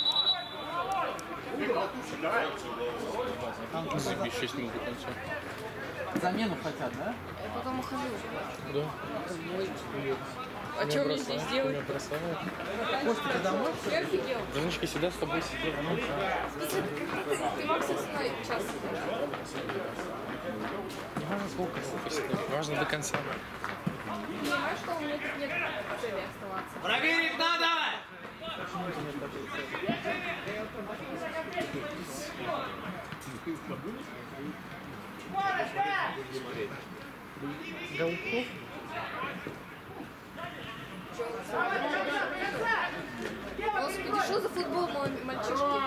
Там кто-то Забей шесть минут до конца. за- замену хотят, да? Я потом ухожу. Да. А что мне здесь делать? бросает. Костя, ты домой что ли? Я офигел. Женечка всегда с тобой сидела. Ты, ты максимум час сидишь. Не важно сколько сидеть, важно до конца. Понимаешь, что у меня тут нет цели оставаться. Проверить надо! Голубков? Господи, что за футбол, мой мальчишки?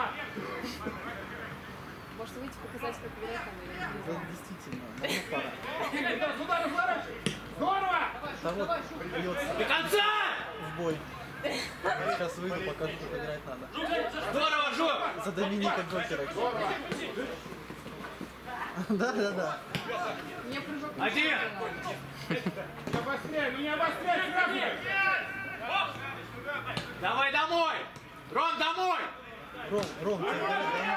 Может выйти показать, как играть там? Да, действительно, давно пора. Сюда, разворачивай! Здорово! Да вот, бьется До конца! в бой. Сейчас выйду, покажу, как играть надо. Здорово, Жора! За Доминика Джокера. Да, да, да. Мне прыжок не Один! Не обостряй, ну не обостряй сразу! Давай домой! Ром, домой! Ром, Ром, ты играй домой.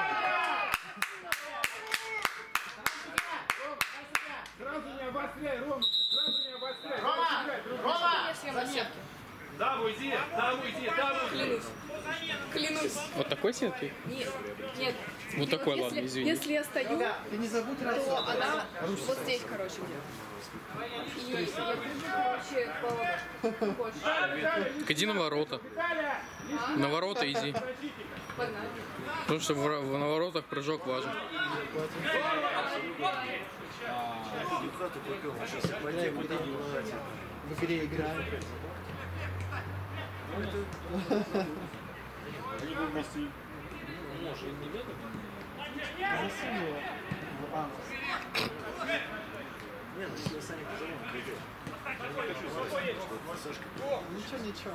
Сразу не обостряй, Ром! Сразу не обостряй! Рома! Рома! я съем на сетке. Да, уйди! Да, уйди! Да, уйди! Клянусь. Клянусь. Вот такой сетки? Нет, нет. Вот такой, если, ладно, извини. Если я стою, Ты не забудь раз. то она вот здесь, короче, где. И я держу, короче, поводок. Больше. Так иди на ворота. На ворота иди. Погнали. Потому что в, в- на воротах прыжок важен. Я ему там в игре играю. Красиво. В анус. Ничего, ничего.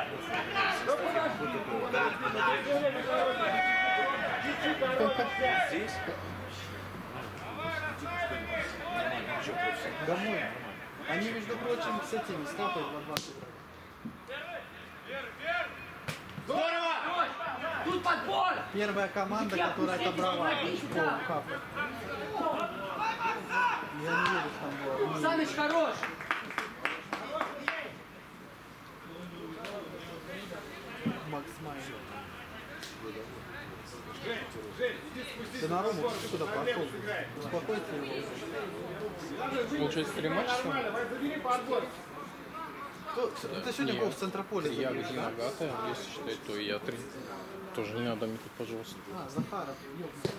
Домой. Они, между прочим, с этими стопой на два Здорово! Тут подбор! Первая команда, которая отобрала пол капы. Я не верю, что там было. Саныч хорош! Макс Майер. Ты на Рому куда пошел? Успокойте его. Получается, три матча? Забери подбор! Кто- Это сегодня гол в центрополе. Я забил, где да? нагата, если считать, то и я три. Тоже не надо мне тут, пожалуйста. А, Захаров. ёбаный.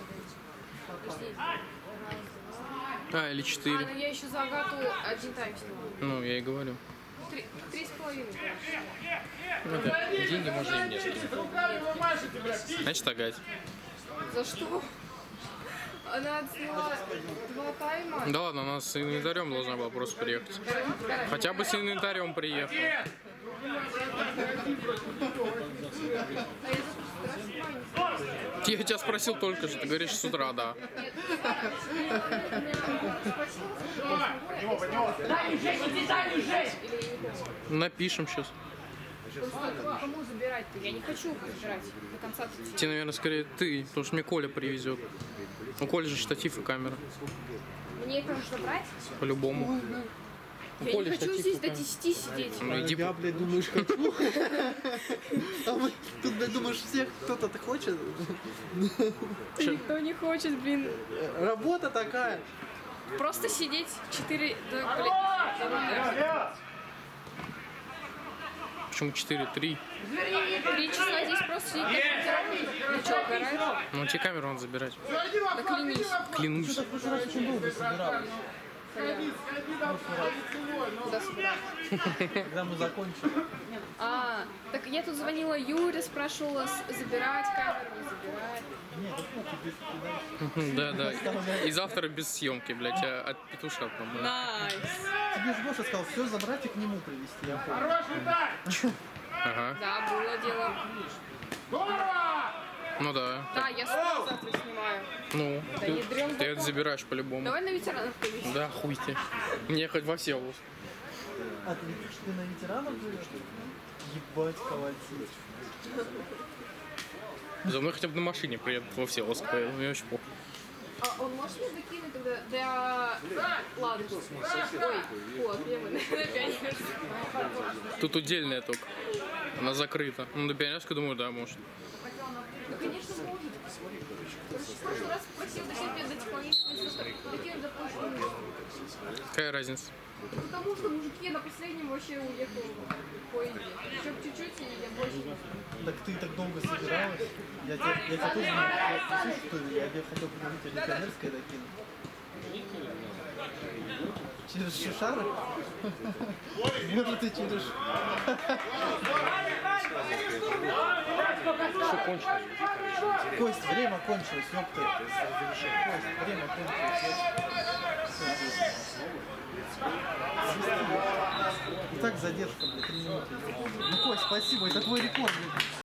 А, или А, четыре. ну я еще за Агату один тайм снимала. Ну, я и говорю. Три, три с половиной, короче. Ну, да, деньги можно и мне скинуть. Руками вы машете, блядь! Значит, агать. За что? Она отсняла два тайма. Да ладно, она с инвентарем должна была просто приехать. Хотя бы с инвентарем приехал. А я за раз снимаю, не знаю. Я тебя спросил только что, ты говоришь с утра, да. Дальний жесть, иди дальний жесть! Напишем сейчас. Кому забирать-то? Я не хочу забирать до конца. Тебе, наверное, скорее ты, потому что мне Коля привезет. У Коли же штатив и камера. Мне их нужно забрать. По-любому. Ну, Я Коля не хочу таких здесь вот, до десяти сидеть. Ну, иди Я, блядь, думаешь, хочу. А мы тут, блядь, думаешь, всех кто-то хочет. Никто не хочет, блин. Работа такая. Просто сидеть четыре... Да, блин. Почему четыре, три? Три часа здесь просто сидеть на компьютере. Ну что, угораешь? Ну, тебе камеру надо забирать. Да клянись. Клянусь. В прошлый раз очень долго собирались. Куда собираться? Когда мы закончили. А, так я тут звонила Юре, спрашивала, с- забирать камеру, не забирать. Нет, это ну, тебе кидаешь. Да, да. И завтра без съемки, блядь, а от петушка, по-моему. Найс. Тебе же Гоша сказал, все забрать и к нему привезти, я помню. Хороший удар! Ага. Да, было дело. Здорово! Ну да. Да, я снова завтра снимаю. Ну, Да ты, ядрён ты это бабок. забираешь по-любому. Давай на ветеранов повесим. Да, хуй ты. Мне хоть во все луз. А ты, ты на ветеранов живешь? Ебать, колотить. За мной хотя бы на машине приедут во все луз, мне очень плохо. А он может мне докинуть тогда до... Ладно. Ой, вот, я на пионерской. Тут удельная только. Она закрыта. Ну, на пионерской, думаю, да, может. Ну, конечно, может. Просто в прошлый раз просил докинуть до технологического института. Докинуть за прошлый месяц. Какая разница? Потому что мужики на последнем вообще уехал в поезде. Еще чуть-чуть, и я больше не... Так ты так долго собиралась. Я тебя, я тебя тоже не слышу, что ли? Я тебе хотел предложить тебе пионерское докинуть. Через Шишары? Может и через... Что кончилось? Кость, время кончилось, ёпты. Кость, время кончилось. И так задержка, блядь, три минуты. Ну, Кость, спасибо, это твой рекорд.